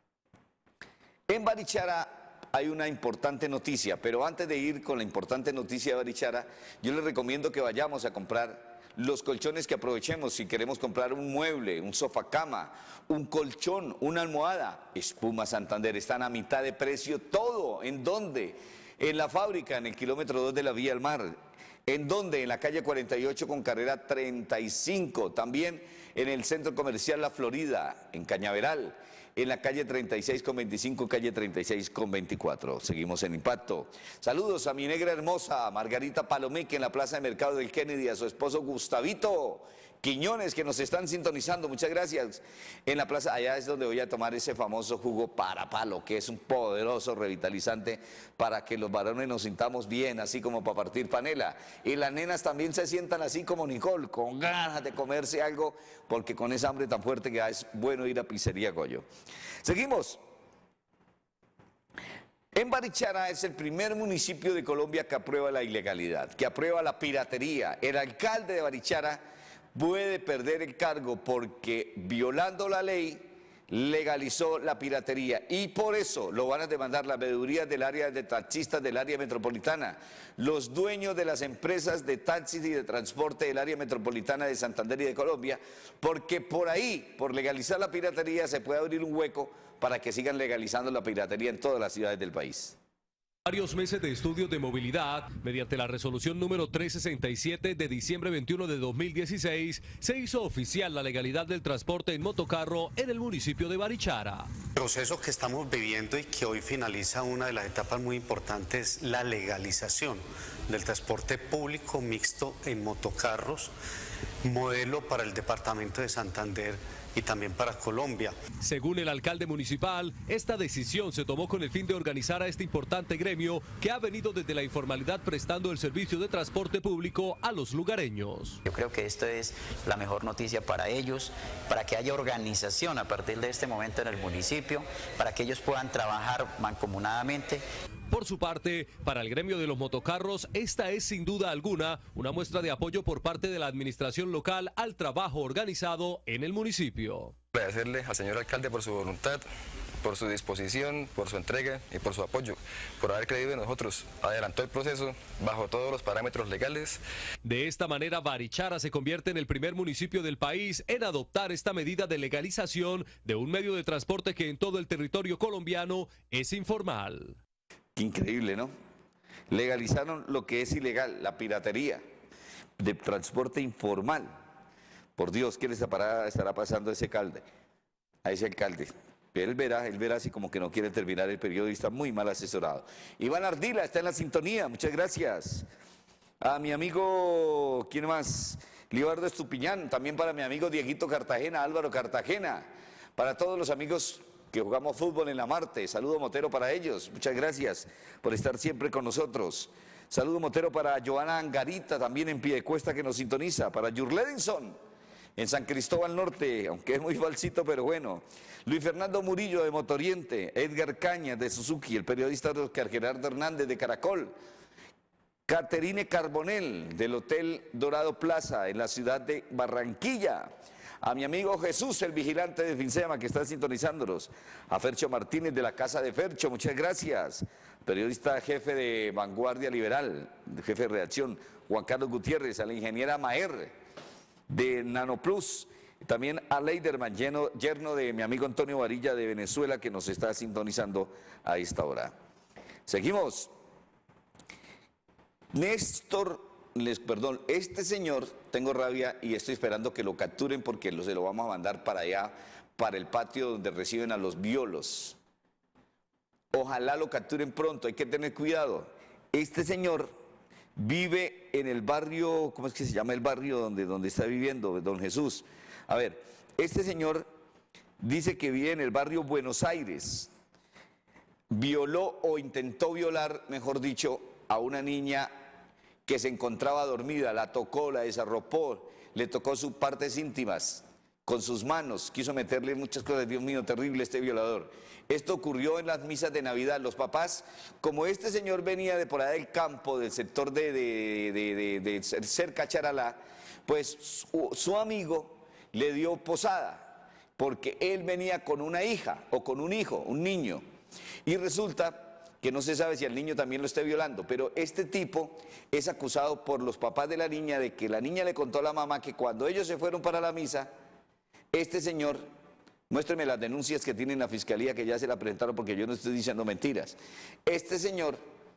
En Barichara hay una importante noticia, pero antes de ir con la importante noticia de Barichara, yo les recomiendo que vayamos a comprar los colchones, que aprovechemos si queremos comprar un mueble, un sofá cama, un colchón, una almohada. Espuma Santander, están a mitad de precio todo. ¿En dónde? En la fábrica, en el kilómetro 2 de la Vía al Mar. ¿En dónde? En la calle 48 con carrera 35. También en el centro comercial La Florida, en Cañaveral. En la calle 36 con 25, calle 36 con 24. Seguimos en Impacto. Saludos a mi negra hermosa, Margarita Palomeque, en la Plaza de Mercado del Kennedy, a su esposo Gustavito Quiñones, que nos están sintonizando, muchas gracias. En la plaza, allá es donde voy a tomar ese famoso jugo para palo, que es un poderoso revitalizante para que los varones nos sintamos bien, así como para partir panela. Y las nenas también se sientan así como Nicole, con ganas de comerse algo, porque con esa hambre tan fuerte que es bueno ir a Pizzería Goyo. Seguimos. En Barichara es el primer municipio de Colombia que aprueba la ilegalidad, que aprueba la piratería. El alcalde de Barichara puede perder el cargo porque, violando la ley, legalizó la piratería, y por eso lo van a demandar las veedurías del área de taxistas del área metropolitana, los dueños de las empresas de taxis y de transporte del área metropolitana de Santander y de Colombia, porque por ahí, por legalizar la piratería, se puede abrir un hueco para que sigan legalizando la piratería en todas las ciudades del país. Varios meses de estudios de movilidad, mediante la resolución número 367 de diciembre 21 de 2016, se hizo oficial la legalidad del transporte en motocarro en el municipio de Barichara. El proceso que estamos viviendo y que hoy finaliza una de las etapas muy importantes, la legalización del transporte público mixto en motocarros, modelo para el departamento de Santander y también para Colombia. Según el alcalde municipal, esta decisión se tomó con el fin de organizar a este importante gremio que ha venido desde la informalidad prestando el servicio de transporte público a los lugareños. Yo creo que esto es la mejor noticia para ellos, para que haya organización a partir de este momento en el municipio, para que ellos puedan trabajar mancomunadamente. Por su parte, para el gremio de los motocarros, esta es sin duda alguna una muestra de apoyo por parte de la administración local al trabajo organizado en el municipio. Agradecerle al señor alcalde por su voluntad, por su disposición, por su entrega y por su apoyo, por haber creído en nosotros. Adelantó el proceso bajo todos los parámetros legales. De esta manera, Barichara se convierte en el primer municipio del país en adoptar esta medida de legalización de un medio de transporte que en todo el territorio colombiano es informal. Qué increíble, ¿no? Legalizaron lo que es ilegal, la piratería de transporte informal. Por Dios, ¿qué le estará pasando a ese alcalde? Él verá así como que no quiere terminar el periodista, muy mal asesorado. Iván Ardila está en la sintonía, muchas gracias. A mi amigo, ¿quién más? Libardo Estupiñán, también para mi amigo Dieguito Cartagena, Álvaro Cartagena, para todos los amigos que jugamos fútbol en la Marte. Saludo Motero para ellos, muchas gracias por estar siempre con nosotros. Saludo Motero para Joana Angarita, también en Piedecuesta que nos sintoniza, para Yurledinson en San Cristóbal Norte, aunque es muy falsito, pero bueno. Luis Fernando Murillo de Motoriente, Edgar Cañas de Suzuki, el periodista Oscar Gerardo Hernández de Caracol, Caterine Carbonell del Hotel Dorado Plaza en la ciudad de Barranquilla, a mi amigo Jesús, el vigilante de Finsema que está sintonizándonos, a Fercho Martínez de la Casa de Fercho, muchas gracias, periodista jefe de Vanguardia Liberal, jefe de redacción, Juan Carlos Gutiérrez, a la ingeniera Maher de Nanoplus, también a Leiderman, yerno de mi amigo Antonio Varilla de Venezuela que nos está sintonizando a esta hora. Seguimos. Este señor, tengo rabia y estoy esperando que lo capturen porque se lo vamos a mandar para allá, para el patio donde reciben a los violos. Ojalá lo capturen pronto, hay que tener cuidado. Este señor vive en el barrio, ¿cómo es que se llama el barrio donde está viviendo don Jesús? A ver, este señor dice que vive en el barrio Buenos Aires. Violó o intentó violar, mejor dicho, a una niña que se encontraba dormida, la tocó, la desarropó, le tocó sus partes íntimas con sus manos, quiso meterle muchas cosas. Dios mío, terrible este violador. Esto ocurrió en las misas de Navidad. Los papás, como este señor venía de por allá del campo, del sector de cerca Charalá, pues su amigo le dio posada, porque él venía con una hija o con un hijo, un niño, y resulta que no se sabe si al niño también lo esté violando, pero este tipo es acusado por los papás de la niña de que la niña le contó a la mamá que cuando ellos se fueron para la misa, este señor, muéstreme las denuncias que tiene en la fiscalía que ya se la presentaron porque yo no estoy diciendo mentiras, este señor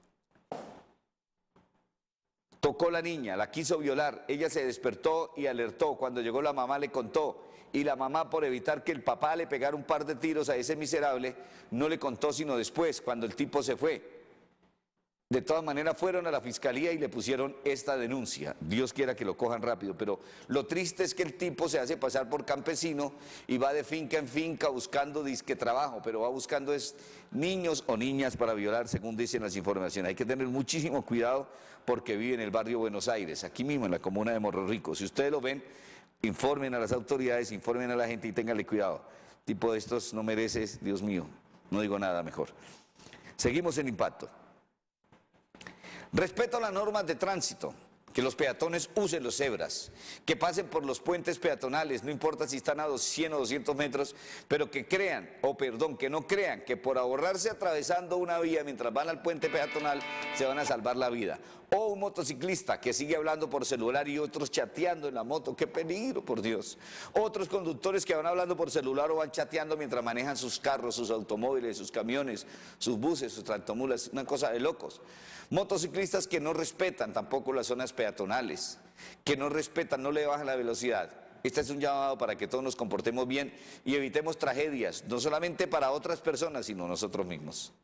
tocó a la niña, la quiso violar, ella se despertó y alertó, cuando llegó la mamá le contó, y la mamá, por evitar que el papá le pegara un par de tiros a ese miserable, no le contó sino después, cuando el tipo se fue. De todas maneras fueron a la fiscalía y le pusieron esta denuncia. Dios quiera que lo cojan rápido, pero lo triste es que el tipo se hace pasar por campesino y va de finca en finca buscando disque trabajo, pero va buscando niños o niñas para violar, según dicen las informaciones. Hay que tener muchísimo cuidado porque vive en el barrio Buenos Aires, aquí mismo en la comuna de Morro Rico. Si ustedes lo ven, informen a las autoridades, informen a la gente y ténganle cuidado. Tipo de estos no mereces, Dios mío, no digo nada mejor. Seguimos en Impacto. Respeto a las normas de tránsito, que los peatones usen los cebras, que pasen por los puentes peatonales, no importa si están a 100 o 200 metros, pero que que no crean que por ahorrarse atravesando una vía mientras van al puente peatonal se van a salvar la vida. O un motociclista que sigue hablando por celular y otros chateando en la moto, qué peligro, por Dios. Otros conductores que van hablando por celular o van chateando mientras manejan sus carros, sus automóviles, sus camiones, sus buses, sus tractomulas, una cosa de locos. Motociclistas que no respetan tampoco las zonas peatonales, que no respetan, no le bajan la velocidad. Este es un llamado para que todos nos comportemos bien y evitemos tragedias, no solamente para otras personas, sino nosotros mismos.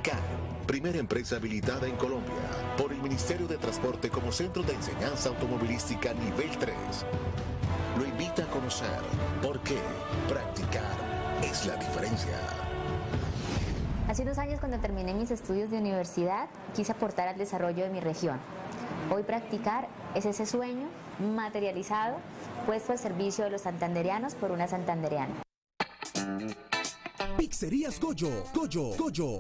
Practicar, primera empresa habilitada en Colombia por el Ministerio de Transporte como centro de enseñanza automovilística nivel 3. Lo invita a conocer por qué practicar es la diferencia. Hace unos años, cuando terminé mis estudios de universidad, quise aportar al desarrollo de mi región. Hoy practicar es ese sueño materializado, puesto al servicio de los santandereanos por una santandereana. Pizzerías Goyo, Goyo.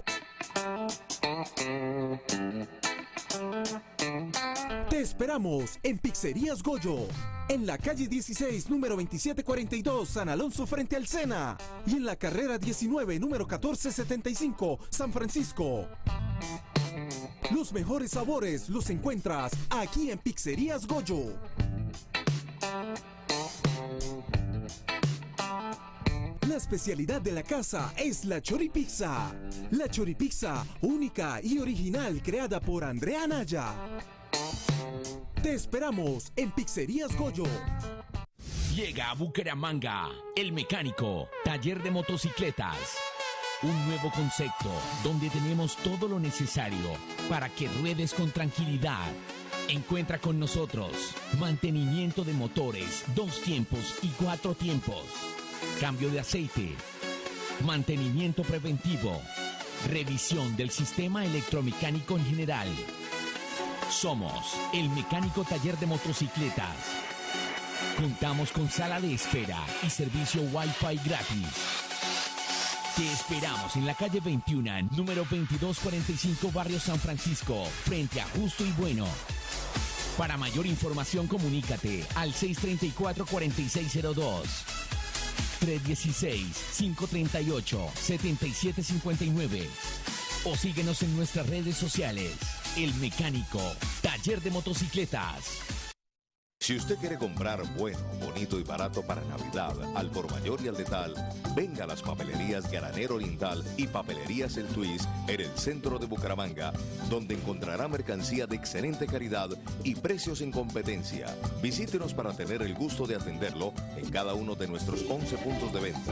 Te esperamos en Pizzerías Goyo, en la calle 16, número 2742, San Alonso frente al Sena, y en la carrera 19, número 1475, San Francisco. Los mejores sabores los encuentras aquí en Pizzerías Goyo. La especialidad de la casa es la choripizza. La choripizza única y original creada por Andrea Anaya. Te esperamos en Pizzerías Goyo. Llega a Bucaramanga, El Mecánico, taller de motocicletas. Un nuevo concepto donde tenemos todo lo necesario para que ruedes con tranquilidad. Encuentra con nosotros mantenimiento de motores, 2 tiempos y 4 tiempos. Cambio de aceite, mantenimiento preventivo, revisión del sistema electromecánico en general. Somos El Mecánico Taller de Motocicletas. Contamos con sala de espera y servicio Wi-Fi gratis. Te esperamos en la calle 21, número 2245, barrio San Francisco, frente a Justo y Bueno. Para mayor información, comunícate al 634-4602. 316-538-7759 o síguenos en nuestras redes sociales. El Mecánico, taller de motocicletas. Si usted quiere comprar bueno, bonito y barato para Navidad, al por mayor y al detal, venga a las papelerías Granero Oriental y Papelerías El Twist en el centro de Bucaramanga, donde encontrará mercancía de excelente calidad y precios en competencia. Visítenos para tener el gusto de atenderlo en cada uno de nuestros 11 puntos de venta.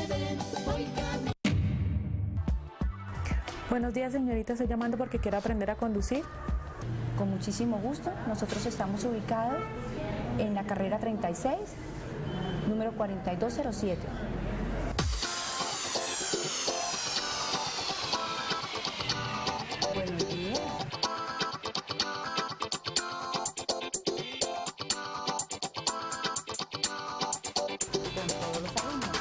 Buenos días, señorita, estoy llamando porque quiero aprender a conducir. Con muchísimo gusto, nosotros estamos ubicados en la carrera 36, número 4207. Buenos días. Con todos los alumnos.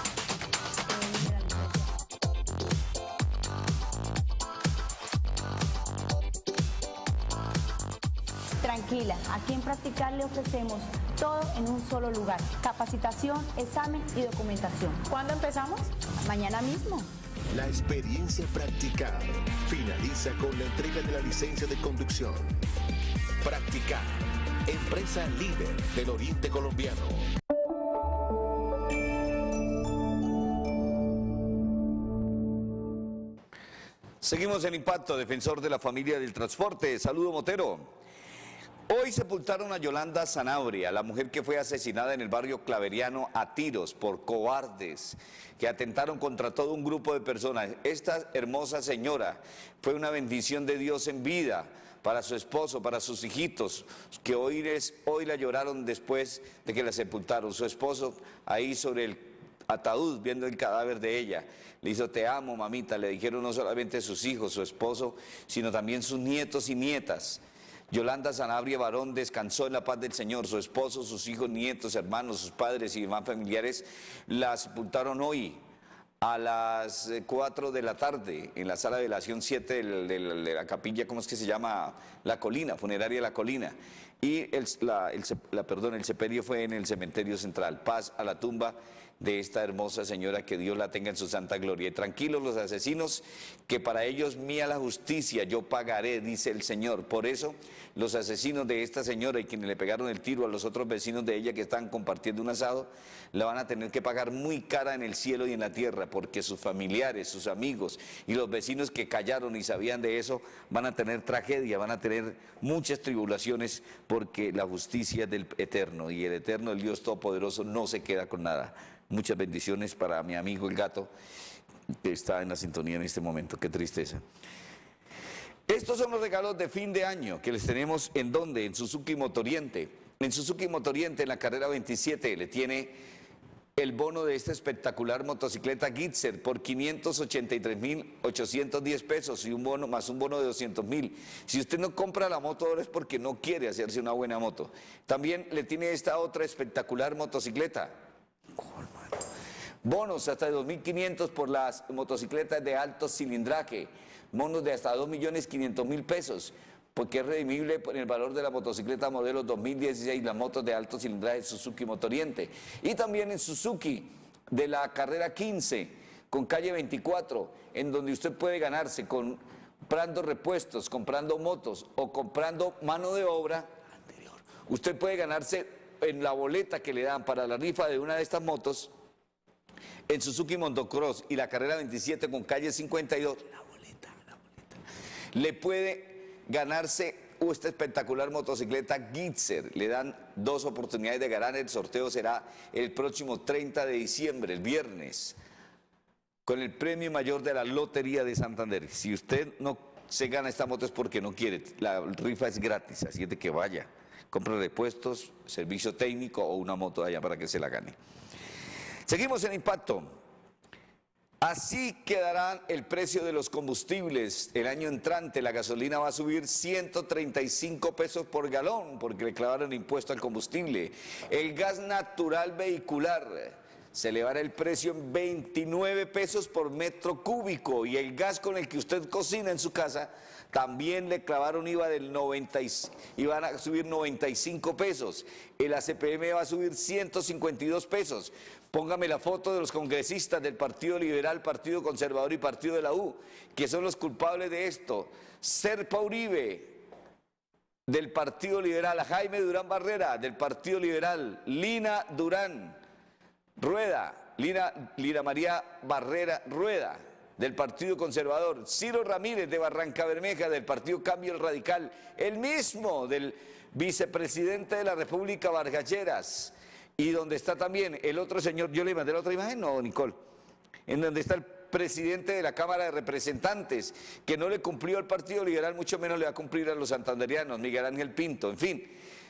Tranquila, aquí en Practicar le ofrecemos todo en un solo lugar. Capacitación, examen y documentación. ¿Cuándo empezamos? Mañana mismo. La experiencia Practicar finaliza con la entrega de la licencia de conducción. Practicar, empresa líder del oriente colombiano. Seguimos en Impacto, defensor de la familia del transporte. Saludo, Motero. Hoy sepultaron a Yolanda Sanabria, la mujer que fue asesinada en el barrio Claveriano a tiros por cobardes que atentaron contra todo un grupo de personas. Esta hermosa señora fue una bendición de Dios en vida para su esposo, para sus hijitos, que hoy la lloraron después de que la sepultaron. Su esposo ahí sobre el ataúd, viendo el cadáver de ella, le hizo: te amo, mamita. Le dijeron no solamente sus hijos, su esposo, sino también sus nietos y nietas. Yolanda Sanabria Barón descansó en la paz del Señor. Su esposo, sus hijos, nietos, hermanos, sus padres y demás familiares la sepultaron hoy a las 4 de la tarde en la sala de velación 7 de la capilla, ¿cómo es que se llama? La Colina, funeraria La Colina. Y el sepelio fue en el cementerio central. Paz a la tumba de esta hermosa señora, que Dios la tenga en su santa gloria. Y tranquilos los asesinos, que para ellos mía la justicia, yo pagaré, dice el Señor. Por eso los asesinos de esta señora y quienes le pegaron el tiro a los otros vecinos de ella que están compartiendo un asado, la van a tener que pagar muy cara en el cielo y en la tierra, porque sus familiares, sus amigos y los vecinos que callaron y sabían de eso van a tener tragedia, van a tener muchas tribulaciones, porque la justicia es del Eterno, y el Eterno, el Dios Todopoderoso, no se queda con nada. Muchas bendiciones para mi amigo el gato, que está en la sintonía en este momento. Qué tristeza. Estos son los regalos de fin de año que les tenemos ¿en dónde? En Suzuki Motoriente. En Suzuki Motoriente, en la carrera 27, le tiene el bono de esta espectacular motocicleta Gitzer por 583.810 pesos y un bono más un bono de 200.000. Si usted no compra la moto ahora es porque no quiere hacerse una buena moto. También le tiene esta otra espectacular motocicleta. Bonos hasta de 2.500 por las motocicletas de alto cilindraje. Bonos de hasta 2.500.000 pesos, porque es redimible por el valor de la motocicleta modelo 2016, las motos de alto cilindraje Suzuki Motoriente. Y también en Suzuki de la carrera 15, con calle 24, en donde usted puede ganarse comprando repuestos, comprando motos o comprando mano de obra, usted puede ganarse en la boleta que le dan para la rifa de una de estas motos, en Suzuki Motocross y la carrera 27 con calle 52, le puede ganarse esta espectacular motocicleta Gitzer. Le dan 2 oportunidades de ganar. El sorteo será el próximo 30 de diciembre, el viernes, con el premio mayor de la Lotería de Santander. Si usted no se gana esta moto es porque no quiere. La rifa es gratis, así es de que vaya, compre repuestos, servicio técnico o una moto allá para que se la gane. Seguimos en Impacto. Así quedará el precio de los combustibles. El año entrante la gasolina va a subir 135 pesos por galón porque le clavaron impuesto al combustible. El gas natural vehicular se elevará el precio en 29 pesos por metro cúbico y el gas con el que usted cocina en su casa también le clavaron IVA del 90 y van a subir 95 pesos. El ACPM va a subir 152 pesos. Póngame la foto de los congresistas del Partido Liberal, Partido Conservador y Partido de la U, que son los culpables de esto. Serpa Uribe, del Partido Liberal, Jaime Durán Barrera, del Partido Liberal, Lina Durán Rueda, Lina María Barrera Rueda, del Partido Conservador, Ciro Ramírez de Barranca Bermeja, del Partido Cambio Radical, el mismo del vicepresidente de la República, Vargas Lleras, y donde está también el otro señor, yo le mandé la otra imagen, no, Nicole, en donde está el presidente de la Cámara de Representantes, que no le cumplió al Partido Liberal, mucho menos le va a cumplir a los santanderianos, Miguel Ángel Pinto, en fin.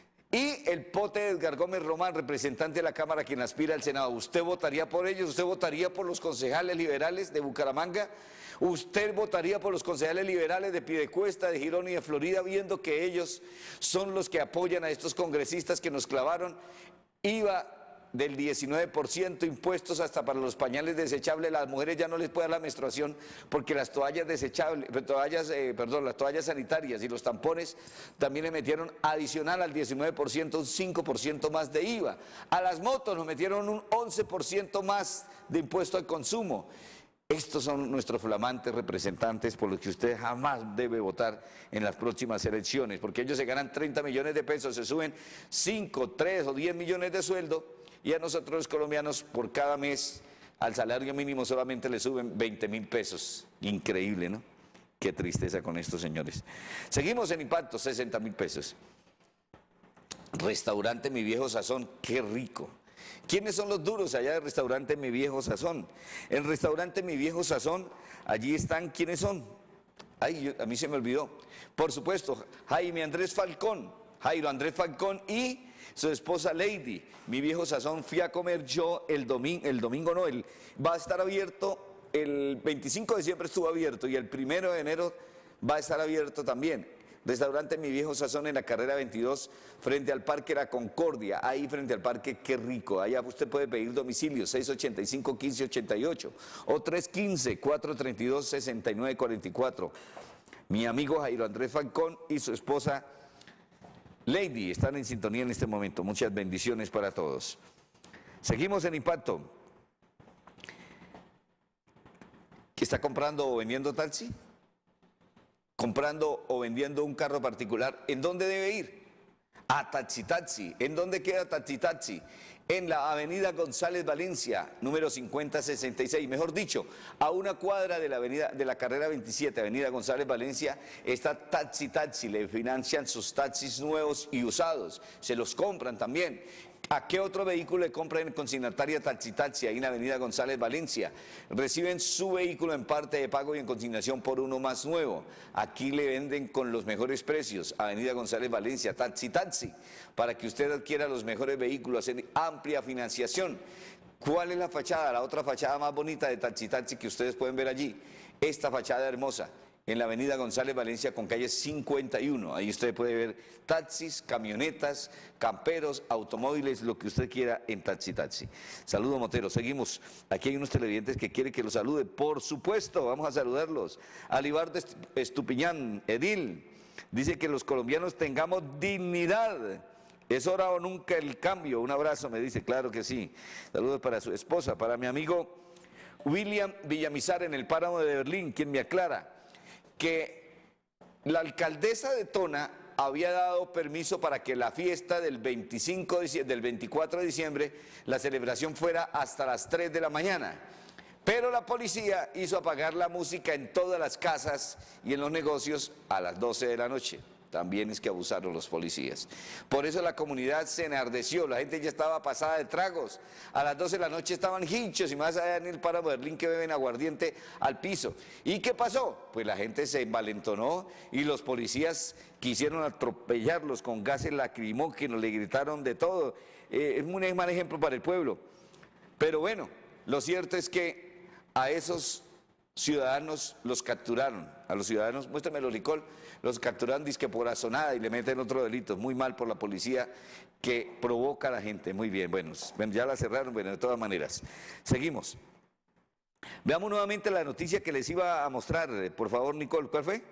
Y el pote Edgar Gómez Román, representante de la Cámara, quien aspira al Senado. ¿Usted votaría por ellos? ¿Usted votaría por los concejales liberales de Bucaramanga? ¿Usted votaría por los concejales liberales de Piedecuesta, de Girón y de Florida, viendo que ellos son los que apoyan a estos congresistas que nos clavaron IVA del 19%, impuestos hasta para los pañales desechables? Las mujeres ya no les puede dar la menstruación porque las toallas desechables, las toallas sanitarias y los tampones también le metieron adicional al 19%, un 5% más de IVA. A las motos nos metieron un 11% más de impuesto al consumo. Estos son nuestros flamantes representantes por los que usted jamás debe votar en las próximas elecciones, porque ellos se ganan 30 millones de pesos, se suben 5, 3 o 10 millones de sueldo, y a nosotros los colombianos por cada mes al salario mínimo solamente le suben 20.000 pesos. Increíble, ¿no? Qué tristeza con estos señores. Seguimos en Impacto, 60.000 pesos. Restaurante Mi Viejo Sazón, qué rico. ¿Quiénes son los duros allá del restaurante Mi Viejo Sazón? El restaurante Mi Viejo Sazón, allí están, ¿quiénes son? Ay, a mí se me olvidó. Por supuesto, Jairo Andrés Falcón y su esposa Lady. Mi Viejo Sazón, fui a comer yo va a estar abierto, el 25 de diciembre estuvo abierto y el 1 de enero va a estar abierto también. Restaurante Mi Viejo Sazón en la carrera 22, frente al Parque La Concordia, ahí frente al parque, qué rico. Allá usted puede pedir domicilio, 685-1588 o 315-432-6944. Mi amigo Jairo Andrés Falcón y su esposa Lady están en sintonía en este momento. Muchas bendiciones para todos. Seguimos en Impacto. ¿Qué está comprando o vendiendo taxi? Comprando o vendiendo un carro particular, ¿en dónde debe ir? A Taxi Taxi. ¿En dónde queda Taxi Taxi? en la avenida González Valencia, número 5066. Mejor dicho, a una cuadra de la avenida de la carrera 27, avenida González Valencia, está Taxi. Le financian sus taxis nuevos y usados. Se los compran también. ¿A qué otro vehículo le compran en consignataria Taxi, ahí en la avenida González Valencia? Reciben su vehículo en parte de pago y en consignación por uno más nuevo. Aquí le venden con los mejores precios. Avenida González Valencia, Taxi, para que usted adquiera los mejores vehículos en amplia financiación. ¿Cuál es la fachada? La otra fachada más bonita de Taxi que ustedes pueden ver allí. Esta fachada hermosa, en la avenida González Valencia con calle 51. Ahí usted puede ver taxis, camionetas, camperos, automóviles, lo que usted quiera en Taxi. Saludo, Motero. Seguimos. Aquí hay unos televidentes que quieren que los salude. Por supuesto, vamos a saludarlos. Alibardo Estupiñán, edil, dice que los colombianos tengamos dignidad. Es hora o nunca el cambio. Un abrazo, me dice. Claro que sí. Saludos para su esposa, para mi amigo William Villamizar en el Páramo de Berlín, quien me aclara que la alcaldesa de Tona había dado permiso para que la fiesta del 24 de diciembre, la celebración fuera hasta las 3 de la mañana. Pero la policía hizo apagar la música en todas las casas y en los negocios a las 12 de la noche. También es que abusaron los policías. Por eso la comunidad se enardeció, la gente ya estaba pasada de tragos. A las 12 de la noche estaban hinchos y más allá en el Páramo de Berlín que beben aguardiente al piso. ¿Y qué pasó? Pues la gente se envalentonó y los policías quisieron atropellarlos con gases lacrimógenos, le gritaron de todo. Es un mal ejemplo para el pueblo. Pero bueno, lo cierto es que a esos ciudadanos los capturaron. A los ciudadanos, muéstrame los licor, los capturaron dizque por azonada y le meten otro delito. Muy mal por la policía que provoca a la gente. Muy bien, bueno, ya la cerraron, bueno, de todas maneras. Seguimos. Veamos nuevamente la noticia que les iba a mostrar. Por favor, Nicole, ¿cuál fue?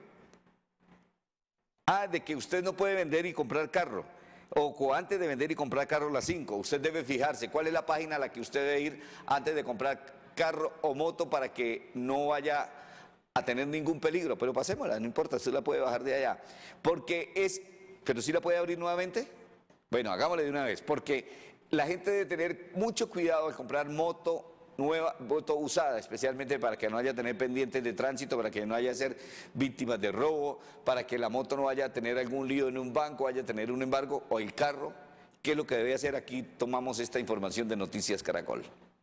De que usted no puede vender y comprar carro. O antes de vender y comprar carro las 5. Usted debe fijarse cuál es la página a la que usted debe ir antes de comprar carro o moto para que no vaya a tener ningún peligro, pero pasémosla, no importa, usted la puede bajar de allá, pero sí la puede abrir nuevamente. Bueno, hagámosle de una vez, porque la gente debe tener mucho cuidado al comprar moto nueva, moto usada, especialmente para que no haya tener pendientes de tránsito, para que no haya ser víctimas de robo, para que la moto no vaya a tener algún lío en un banco, vaya a tener un embargo, o el carro. ¿Qué es lo que debe hacer? Aquí tomamos esta información de Noticias Caracol.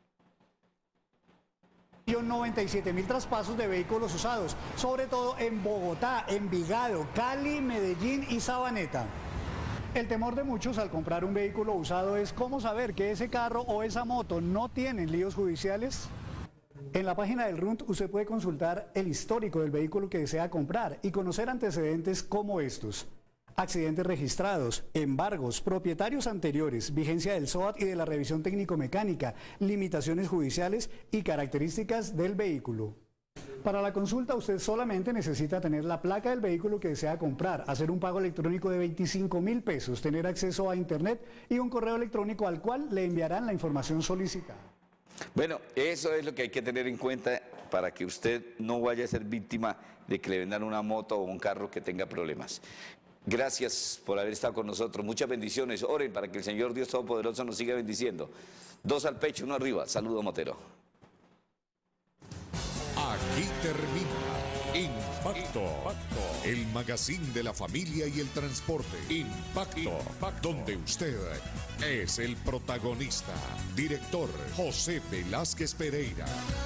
97.000 traspasos de vehículos usados, sobre todo en Bogotá, Envigado, Cali, Medellín y Sabaneta. El temor de muchos al comprar un vehículo usado es cómo saber que ese carro o esa moto no tienen líos judiciales. En la página del RUNT usted puede consultar el histórico del vehículo que desea comprar y conocer antecedentes como estos: accidentes registrados, embargos, propietarios anteriores, vigencia del SOAT y de la revisión técnico-mecánica, limitaciones judiciales y características del vehículo. Para la consulta usted solamente necesita tener la placa del vehículo que desea comprar, hacer un pago electrónico de 25.000 pesos, tener acceso a internet y un correo electrónico al cual le enviarán la información solicitada. Bueno, eso es lo que hay que tener en cuenta para que usted no vaya a ser víctima de que le vendan una moto o un carro que tenga problemas. Gracias por haber estado con nosotros. Muchas bendiciones. Oren para que el Señor Dios Todopoderoso nos siga bendiciendo. 2 al pecho, 1 arriba. Saludo, Motero. Aquí termina Impacto, el magazine de la familia y el transporte. Impacto, donde usted es el protagonista. Director José Velázquez Pereira.